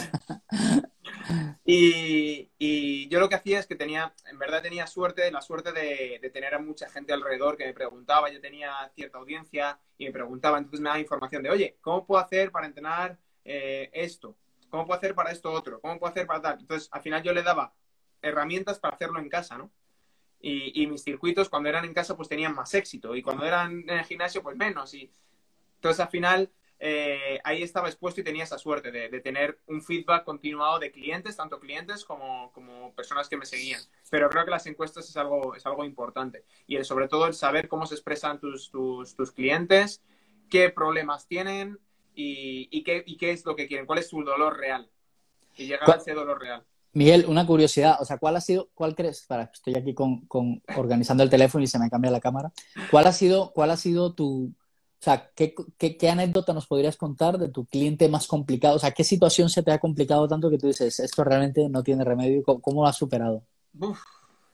Y, y yo lo que hacía es que tenía, en verdad tenía suerte, la suerte de, de tener a mucha gente alrededor que me preguntaba, yo tenía cierta audiencia y me preguntaba, entonces me daba información de, oye, ¿cómo puedo hacer para entrenar eh, esto? ¿Cómo puedo hacer para esto otro? ¿Cómo puedo hacer para tal? Entonces, al final yo le daba herramientas para hacerlo en casa, ¿no? Y, y mis circuitos cuando eran en casa pues tenían más éxito y cuando eran en el gimnasio pues menos. Y entonces al final eh, ahí estaba expuesto y tenía esa suerte de, de tener un feedback continuado de clientes, tanto clientes como, como personas que me seguían. Pero creo que las encuestas es algo, es algo importante. Y el, sobre todo el saber cómo se expresan tus, tus, tus clientes, qué problemas tienen y, y, qué, y qué es lo que quieren, cuál es su dolor real. Y llegar a ¿Cuál- ese dolor real. Miguel, una curiosidad. O sea, ¿cuál ha sido, cuál crees? Para, estoy aquí con, con organizando el teléfono y se me cambia la cámara. ¿Cuál ha sido, cuál ha sido tu, o sea, ¿qué, qué, qué anécdota nos podrías contar de tu cliente más complicado? O sea, ¿qué situación se te ha complicado tanto que tú dices, esto realmente no tiene remedio? ¿Cómo, cómo lo has superado? Uf.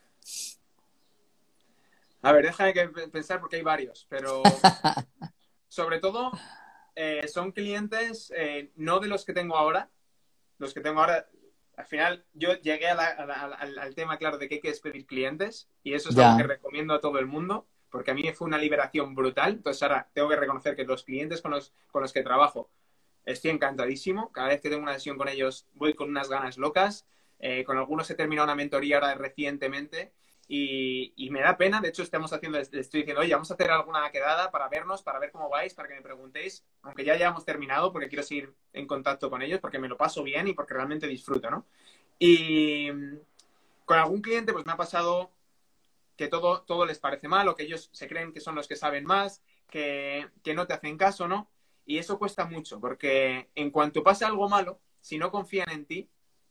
A ver, déjame que pensar porque hay varios, pero sobre todo eh, son clientes eh, no de los que tengo ahora. Los que tengo ahora, al final yo llegué a la, a la, al, al tema claro de que hay que despedir clientes y eso es algo que Ya, recomiendo a todo el mundo porque a mí fue una liberación brutal. Entonces ahora tengo que reconocer que los clientes con los, con los que trabajo estoy encantadísimo. Cada vez que tengo una sesión con ellos voy con unas ganas locas. Eh, con algunos he terminado una mentoría ahora recientemente y, y me da pena. De hecho, estamos haciendo, les estoy diciendo, oye, vamos a hacer alguna quedada para vernos, para ver cómo vais, para que me preguntéis, aunque ya hayamos terminado, porque quiero seguir en contacto con ellos, porque me lo paso bien y porque realmente disfruto, ¿no? Y con algún cliente, pues me ha pasado que todo, todo les parece mal o que ellos se creen que son los que saben más, que, que no te hacen caso, ¿no? Y eso cuesta mucho, porque en cuanto pasa algo malo, si no confían en ti,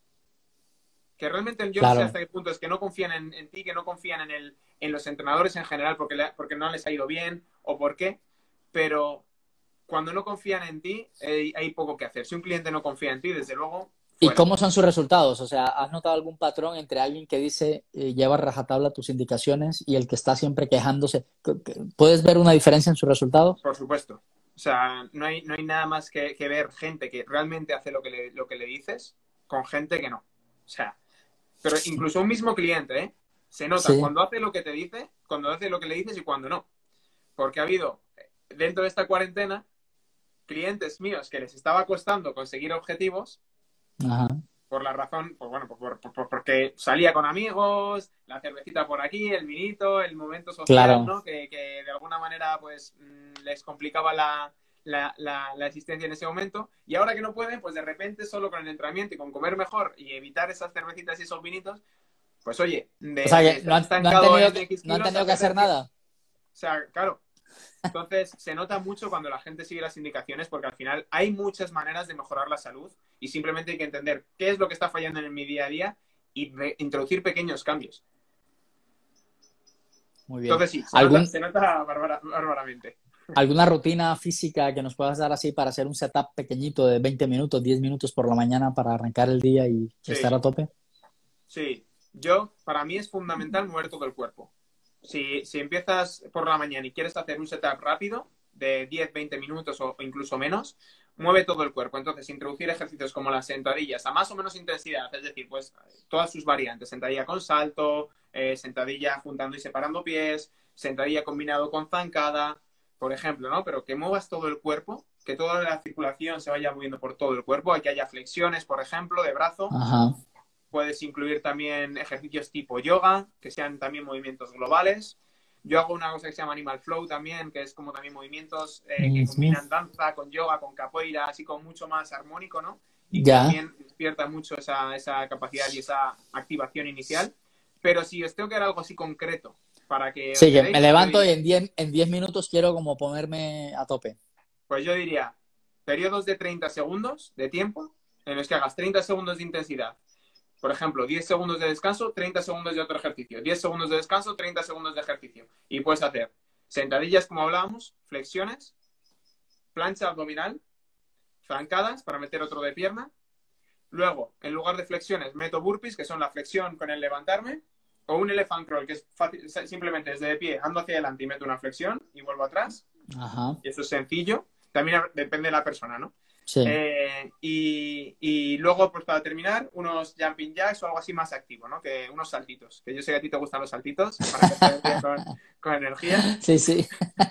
que realmente yo no sé claro. hasta qué punto es que no confían en, en ti, que no confían en, el, en los entrenadores en general porque, le, porque no les ha ido bien o por qué, pero cuando no confían en ti eh, hay poco que hacer. Si un cliente no confía en ti, desde luego, ¿Y fuera. cómo son sus resultados? O sea, ¿has notado algún patrón entre alguien que dice, eh, lleva rajatabla tus indicaciones y el que está siempre quejándose? ¿Puedes ver una diferencia en sus resultados? Por supuesto. O sea, no hay, no hay nada más que, que ver gente que realmente hace lo que, le, lo que le dices con gente que no. O sea, pero incluso un mismo cliente, ¿eh? Se nota Sí, cuando hace lo que te dice, cuando hace lo que le dices y cuando no. Porque ha habido, dentro de esta cuarentena, clientes míos que les estaba costando conseguir objetivos ajá, por la razón, pues bueno, por, por, por, porque salía con amigos, la cervecita por aquí, el vinito, el momento social, claro. ¿no? Que, que de alguna manera pues les complicaba la, la, la, la existencia en ese momento. Y ahora que no pueden, pues de repente solo con el entrenamiento y con comer mejor y evitar esas cervecitas y esos vinitos, pues oye, O de, sea, de que no estar han, no han estancado tenido en que, X no han kilos a tenido que hacer perder cien. nada. O sea, claro. Entonces, se nota mucho cuando la gente sigue las indicaciones porque al final hay muchas maneras de mejorar la salud y simplemente hay que entender qué es lo que está fallando en mi día a día y introducir pequeños cambios. Muy bien. Entonces, sí, se nota, ¿Algún, se nota bárbara, bárbaramente. ¿Alguna rutina física que nos puedas dar así para hacer un setup pequeñito de veinte minutos, diez minutos por la mañana para arrancar el día y estar Sí, a tope? sí. Yo, para mí es fundamental mover todo el cuerpo. Si, si empiezas por la mañana y quieres hacer un setup rápido, de diez veinte minutos o incluso menos, mueve todo el cuerpo. Entonces, introducir ejercicios como las sentadillas a más o menos intensidad, es decir, pues todas sus variantes, sentadilla con salto, eh, sentadilla juntando y separando pies, sentadilla combinado con zancada, por ejemplo, ¿no? Pero que muevas todo el cuerpo, que toda la circulación se vaya moviendo por todo el cuerpo, que haya flexiones, por ejemplo, de brazo. Ajá. Puedes incluir también ejercicios tipo yoga, que sean también movimientos globales. Yo hago una cosa que se llama Animal Flow también, que es como también movimientos eh, que Ujú. combinan danza con yoga, con capoeira, así como mucho más armónico, ¿no? Y que Ya. también despierta mucho esa, esa capacidad y esa activación inicial. Pero si os tengo que dar algo así concreto para que os Sí, que me quedéis, yo levanto y diría, en diez en diez minutos quiero como ponerme a tope. pues yo diría periodos de treinta segundos de tiempo en los que hagas treinta segundos de intensidad. Por ejemplo, diez segundos de descanso, treinta segundos de otro ejercicio. diez segundos de descanso, treinta segundos de ejercicio. Y puedes hacer sentadillas, como hablábamos, flexiones, plancha abdominal, zancadas para meter otro de pierna. Luego, en lugar de flexiones, meto burpees, que son la flexión con el levantarme, o un elephant crawl, que es fácil, simplemente desde de pie, ando hacia adelante y meto una flexión y vuelvo atrás. Ajá. Y eso es sencillo. También depende de la persona, ¿no? Sí. Eh, y, y luego, pues para terminar, unos jumping jacks o algo así más activo, ¿no? Que unos saltitos. Que yo sé que a ti te gustan los saltitos para empezar el día con, con energía. Sí, sí.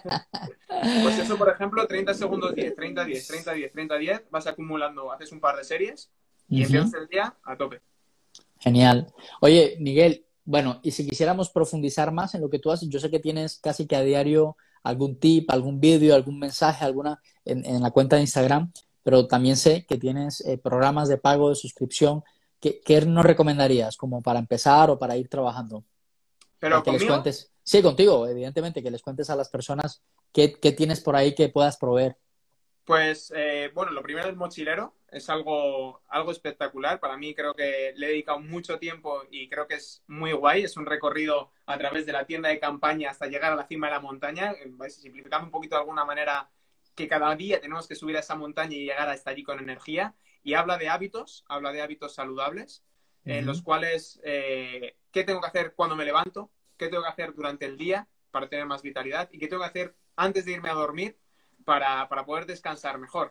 Pues eso, por ejemplo, treinta segundos, diez, treinta, diez, treinta, diez, treinta, diez, vas acumulando, haces un par de series y empiezas Ujú. el día a tope. Genial. Oye, Miguel, bueno, y si quisiéramos profundizar más en lo que tú haces, yo sé que tienes casi que a diario algún tip, algún vídeo, algún mensaje, alguna en, en la cuenta de Instagram, pero también sé que tienes eh, programas de pago, de suscripción. ¿Qué, qué nos recomendarías como para empezar o para ir trabajando? Para Pero que les conmigo, cuentes, sí, contigo, evidentemente, que les cuentes a las personas qué, qué tienes por ahí que puedas proveer. pues, eh, bueno, lo primero es mochilero. Es algo, algo espectacular. Para mí creo que le he dedicado mucho tiempo y creo que es muy guay. Es un recorrido a través de la tienda de campaña hasta llegar a la cima de la montaña. Eh, Simplificando un poquito de alguna manera que cada día tenemos que subir a esa montaña y llegar hasta allí con energía. Y habla de hábitos, habla de hábitos saludables, en los Ujú. cuales, eh, ¿qué tengo que hacer cuando me levanto? ¿Qué tengo que hacer durante el día para tener más vitalidad? ¿Y qué tengo que hacer antes de irme a dormir para, para poder descansar mejor?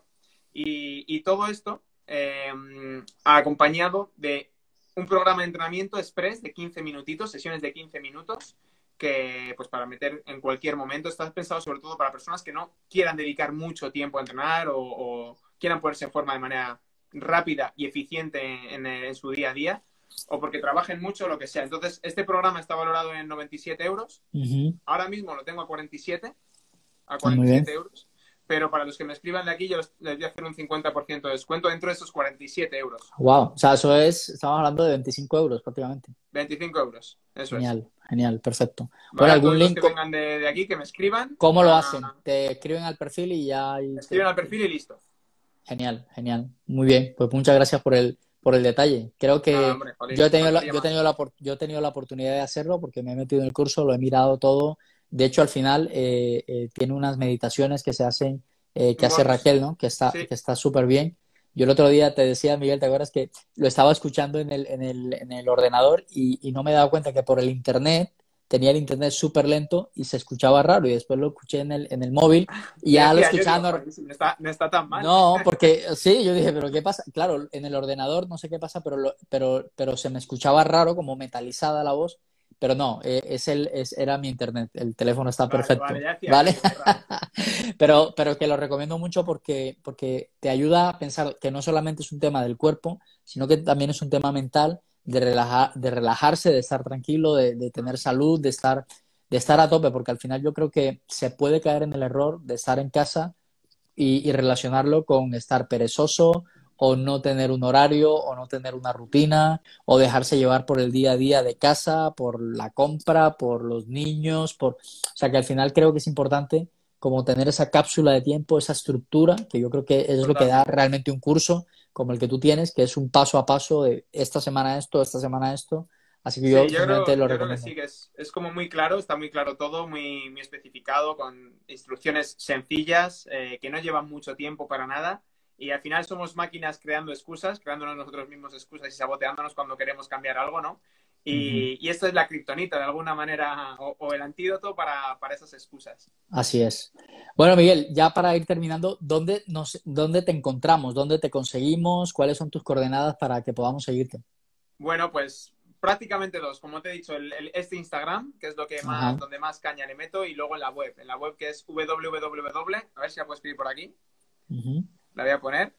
Y, y todo esto eh, acompañado de un programa de entrenamiento express de quince minutitos, sesiones de quince minutos, que pues para meter en cualquier momento. Está pensado sobre todo para personas que no quieran dedicar mucho tiempo a entrenar o, o quieran ponerse en forma de manera rápida y eficiente en, en, en su día a día, o porque trabajen mucho o lo que sea. Entonces, este programa está valorado en noventa y siete euros. Ujú. Ahora mismo lo tengo a cuarenta y siete, a Ah, muy bien. cuarenta y siete euros. Pero para los que me escriban de aquí, yo les, les voy a hacer un cincuenta por ciento de descuento dentro de esos cuarenta y siete euros. Wow. O sea, eso es, estamos hablando de veinticinco euros prácticamente. veinticinco euros, eso es. Genial, genial, perfecto. Bueno, ¿Vale? A algún todos los link, que co- vengan de, de aquí, que me escriban, ¿cómo lo hacen? uh, Te escriben al perfil y ya y me te, escriben al te- perfil y listo. Genial, genial. Muy bien, pues muchas gracias por el, por el detalle. Creo Nada, que hombre, yo jolín, he tenido la, faltaría yo he tenido más. la, opor- yo he tenido la oportunidad de hacerlo porque me he metido en el curso, lo he mirado todo. De hecho, al final eh, eh, tiene unas meditaciones que se hacen, eh, que Un hace bonus. Raquel, ¿no? Que está, Sí, que está súper bien. Yo el otro día te decía, Miguel, ¿te acuerdas que lo estaba escuchando en el, en el, en el ordenador y, y no me he dado cuenta que por el internet tenía el internet súper lento y se escuchaba raro y después lo escuché en el, en el móvil y que ya lo decía, yo escuchaba digo, nor- joder, si no está, no está tan mal. no, porque sí, yo dije, pero ¿qué pasa? Claro, en el ordenador no sé qué pasa, pero, lo- pero, pero se me escuchaba raro, como metalizada la voz, pero no, eh, es el, es, era mi internet, el teléfono está Vale, vale, perfecto, ya decía yo, ¿vale? digo, qué raro. Pero, pero que lo recomiendo mucho porque, porque te ayuda a pensar que no solamente es un tema del cuerpo, sino que también es un tema mental, de, relajar, de relajarse, de estar tranquilo, de, de tener salud, de estar, de estar a tope, porque al final yo creo que se puede caer en el error de estar en casa y, y relacionarlo con estar perezoso o no tener un horario o no tener una rutina o dejarse llevar por el día a día de casa, por la compra, por los niños, por... O sea que al final creo que es importante como tener esa cápsula de tiempo, esa estructura, que yo creo que es lo que da Totalmente. realmente un curso como el que tú tienes, que es un paso a paso de esta semana esto, esta semana esto. Así que yo Sí, yo simplemente creo, lo yo creo que recomiendo. sí, que es, es como muy claro, está muy claro todo, muy, muy especificado, con instrucciones sencillas, eh, que no llevan mucho tiempo para nada. Y al final somos máquinas creando excusas, creándonos nosotros mismos excusas y saboteándonos cuando queremos cambiar algo, ¿no? Uh -huh. Y, y esto es la kriptonita, de alguna manera, o, o el antídoto para, para esas excusas. Así es. Bueno, Miguel, ya para ir terminando, ¿dónde, nos, ¿dónde te encontramos? ¿Dónde te conseguimos? ¿Cuáles son tus coordenadas para que podamos seguirte? Bueno, pues prácticamente dos. Como te he dicho, el, el, este Instagram, que es lo que más, Ajá. donde más caña le meto, y luego en la web. En la web que es www. A ver si la puedo escribir por aquí. Uh -huh. La voy a poner.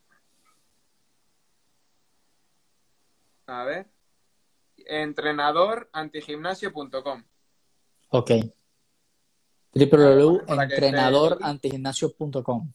A ver. entrenador antigimnasio punto com. Ok, w w w punto entrenador antigimnasio punto com.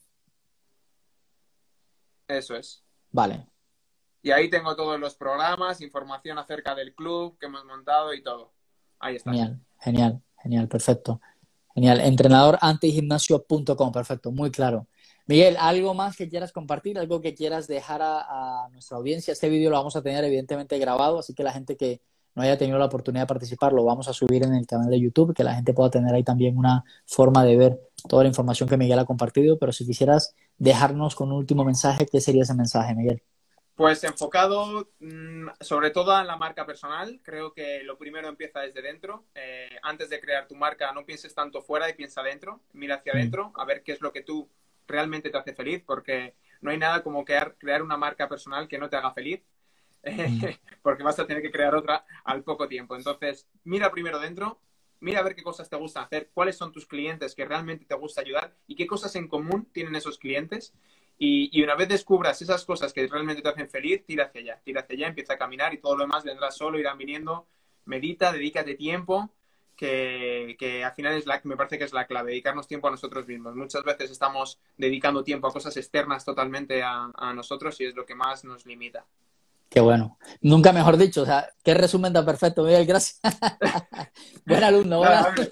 Eso es. Vale. Y ahí tengo todos los programas, información acerca del club que hemos montado y todo. Ahí está. Genial, genial, genial, perfecto. Genial. entrenador antigimnasio punto com, perfecto, muy claro. Miguel, ¿algo más que quieras compartir? ¿Algo que quieras dejar a, a nuestra audiencia? Este vídeo lo vamos a tener evidentemente grabado, así que la gente que no haya tenido la oportunidad de participar lo vamos a subir en el canal de YouTube, que la gente pueda tener ahí también una forma de ver toda la información que Miguel ha compartido. Pero si quisieras dejarnos con un último mensaje, ¿qué sería ese mensaje, Miguel? Pues enfocado mmm, sobre todo en la marca personal. Creo que lo primero empieza desde dentro. Eh, antes de crear tu marca, no pienses tanto fuera y piensa dentro. Mira hacia adentro, a ver qué es lo que tú realmente te hace feliz, porque no hay nada como crear, crear una marca personal que no te haga feliz. Porque vas a tener que crear otra al poco tiempo. Entonces, mira primero dentro, mira a ver qué cosas te gusta hacer, cuáles son tus clientes que realmente te gusta ayudar y qué cosas en común tienen esos clientes. Y, y una vez descubras esas cosas que realmente te hacen feliz, tira hacia allá, tira hacia allá, empieza a caminar y todo lo demás vendrá solo, irán viniendo. Medita, dedícate tiempo, que, que al final es la, me parece que es la clave, dedicarnos tiempo a nosotros mismos. Muchas veces estamos dedicando tiempo a cosas externas totalmente a, a nosotros y es lo que más nos limita. Qué bueno. Nunca mejor dicho. O sea, qué resumen tan perfecto, Miguel. Gracias. Buen alumno. Buen alumno.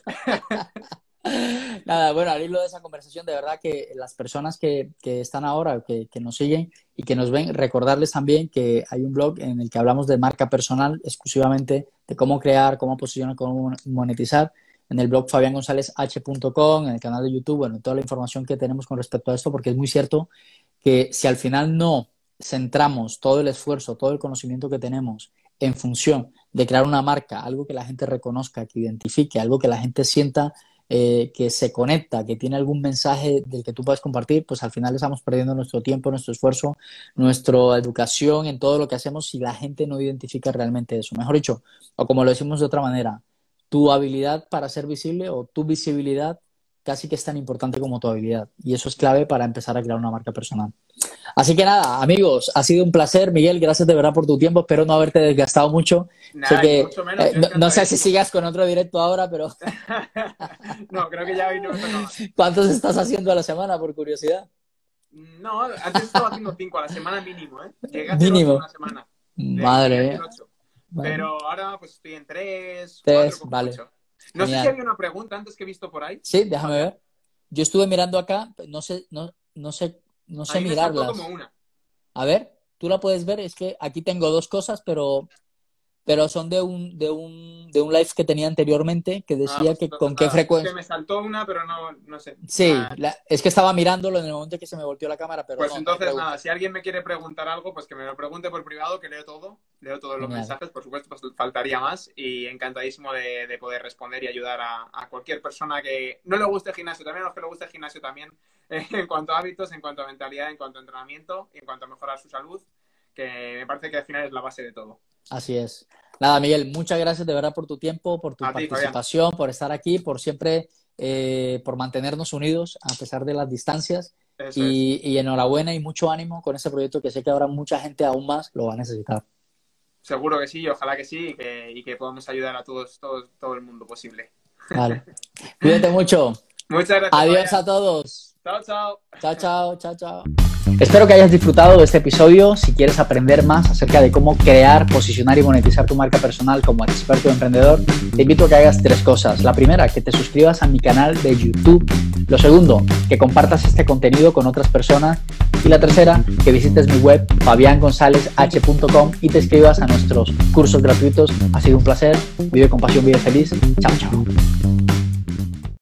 Nada, bueno, al hilo de esa conversación, de verdad que las personas que, que están ahora, que, que nos siguen y que nos ven, recordarles también que hay un blog en el que hablamos de marca personal, exclusivamente de cómo crear, cómo posicionar, cómo monetizar, en el blog fabian gonzalez h punto com, en el canal de YouTube, bueno, toda la información que tenemos con respecto a esto, porque es muy cierto que si al final no centramos todo el esfuerzo, todo el conocimiento que tenemos en función de crear una marca, algo que la gente reconozca, que identifique, algo que la gente sienta eh, que se conecta, que tiene algún mensaje del que tú puedas compartir, pues al final estamos perdiendo nuestro tiempo, nuestro esfuerzo, nuestra educación en todo lo que hacemos si la gente no identifica realmente eso. Mejor dicho, o como lo decimos de otra manera, tu habilidad para ser visible o tu visibilidad casi que es tan importante como tu habilidad. Y eso es clave para empezar a crear una marca personal. Así que nada, amigos, ha sido un placer. Miguel, gracias de verdad por tu tiempo. Espero no haberte desgastado mucho. Nada, sé que, mucho menos, eh, no, no sé si sigas con otro directo ahora, pero... No, creo que ya hoy no me toca más. ¿Cuántos estás haciendo a la semana, por curiosidad? No, antes estaba haciendo cinco a la semana mínimo, ¿eh? Llegué a hacer Mínimo. ocho una semana. Madre mía. Vale. Pero ahora pues estoy en tres, tres, cuatro, vale. ocho. No Genial. sé si había una pregunta antes que he visto por ahí. Sí, déjame ver. Yo estuve mirando acá, no sé, no, no sé, no sé mirarlas. Como una. A ver, tú la puedes ver, es que aquí tengo dos cosas, pero, pero son de un, de un, de un live que tenía anteriormente que decía ah, pues, que con qué frecuencia. Que me saltó una, pero no, no sé. Sí, ah. la, es que estaba mirándolo en el momento que se me volteó la cámara, pero Pues no, entonces no nada, si alguien me quiere preguntar algo, pues que me lo pregunte por privado, que leo todo, leo todos los Genial. mensajes, por supuesto, pues faltaría más y encantadísimo de, de poder responder y ayudar a, a cualquier persona que no le guste el gimnasio, también a los que le guste el gimnasio también, eh, en cuanto a hábitos, en cuanto a mentalidad, en cuanto a entrenamiento, en cuanto a mejorar su salud, que me parece que al final es la base de todo. Así es. Nada, Miguel, muchas gracias de verdad por tu tiempo, por tu a participación, ti, por estar aquí, por siempre, eh, por mantenernos unidos a pesar de las distancias. Y, es. y enhorabuena y mucho ánimo con ese proyecto que sé que ahora mucha gente aún más lo va a necesitar. Seguro que sí, ojalá que sí y que, y que podamos ayudar a todos, todos, todo el mundo posible. Vale. Cuídate mucho. Muchas gracias. Adiós Fabián. A todos. Chao, chao. Chao, chao, chao, chao. Espero que hayas disfrutado de este episodio. Si quieres aprender más acerca de cómo crear, posicionar y monetizar tu marca personal como experto emprendedor, te invito a que hagas tres cosas. La primera, que te suscribas a mi canal de YouTube. Lo segundo, que compartas este contenido con otras personas. Y la tercera, que visites mi web fabian gonzalez h punto com y te inscribas a nuestros cursos gratuitos. Ha sido un placer. Vive con pasión, vive feliz. Chao, chao.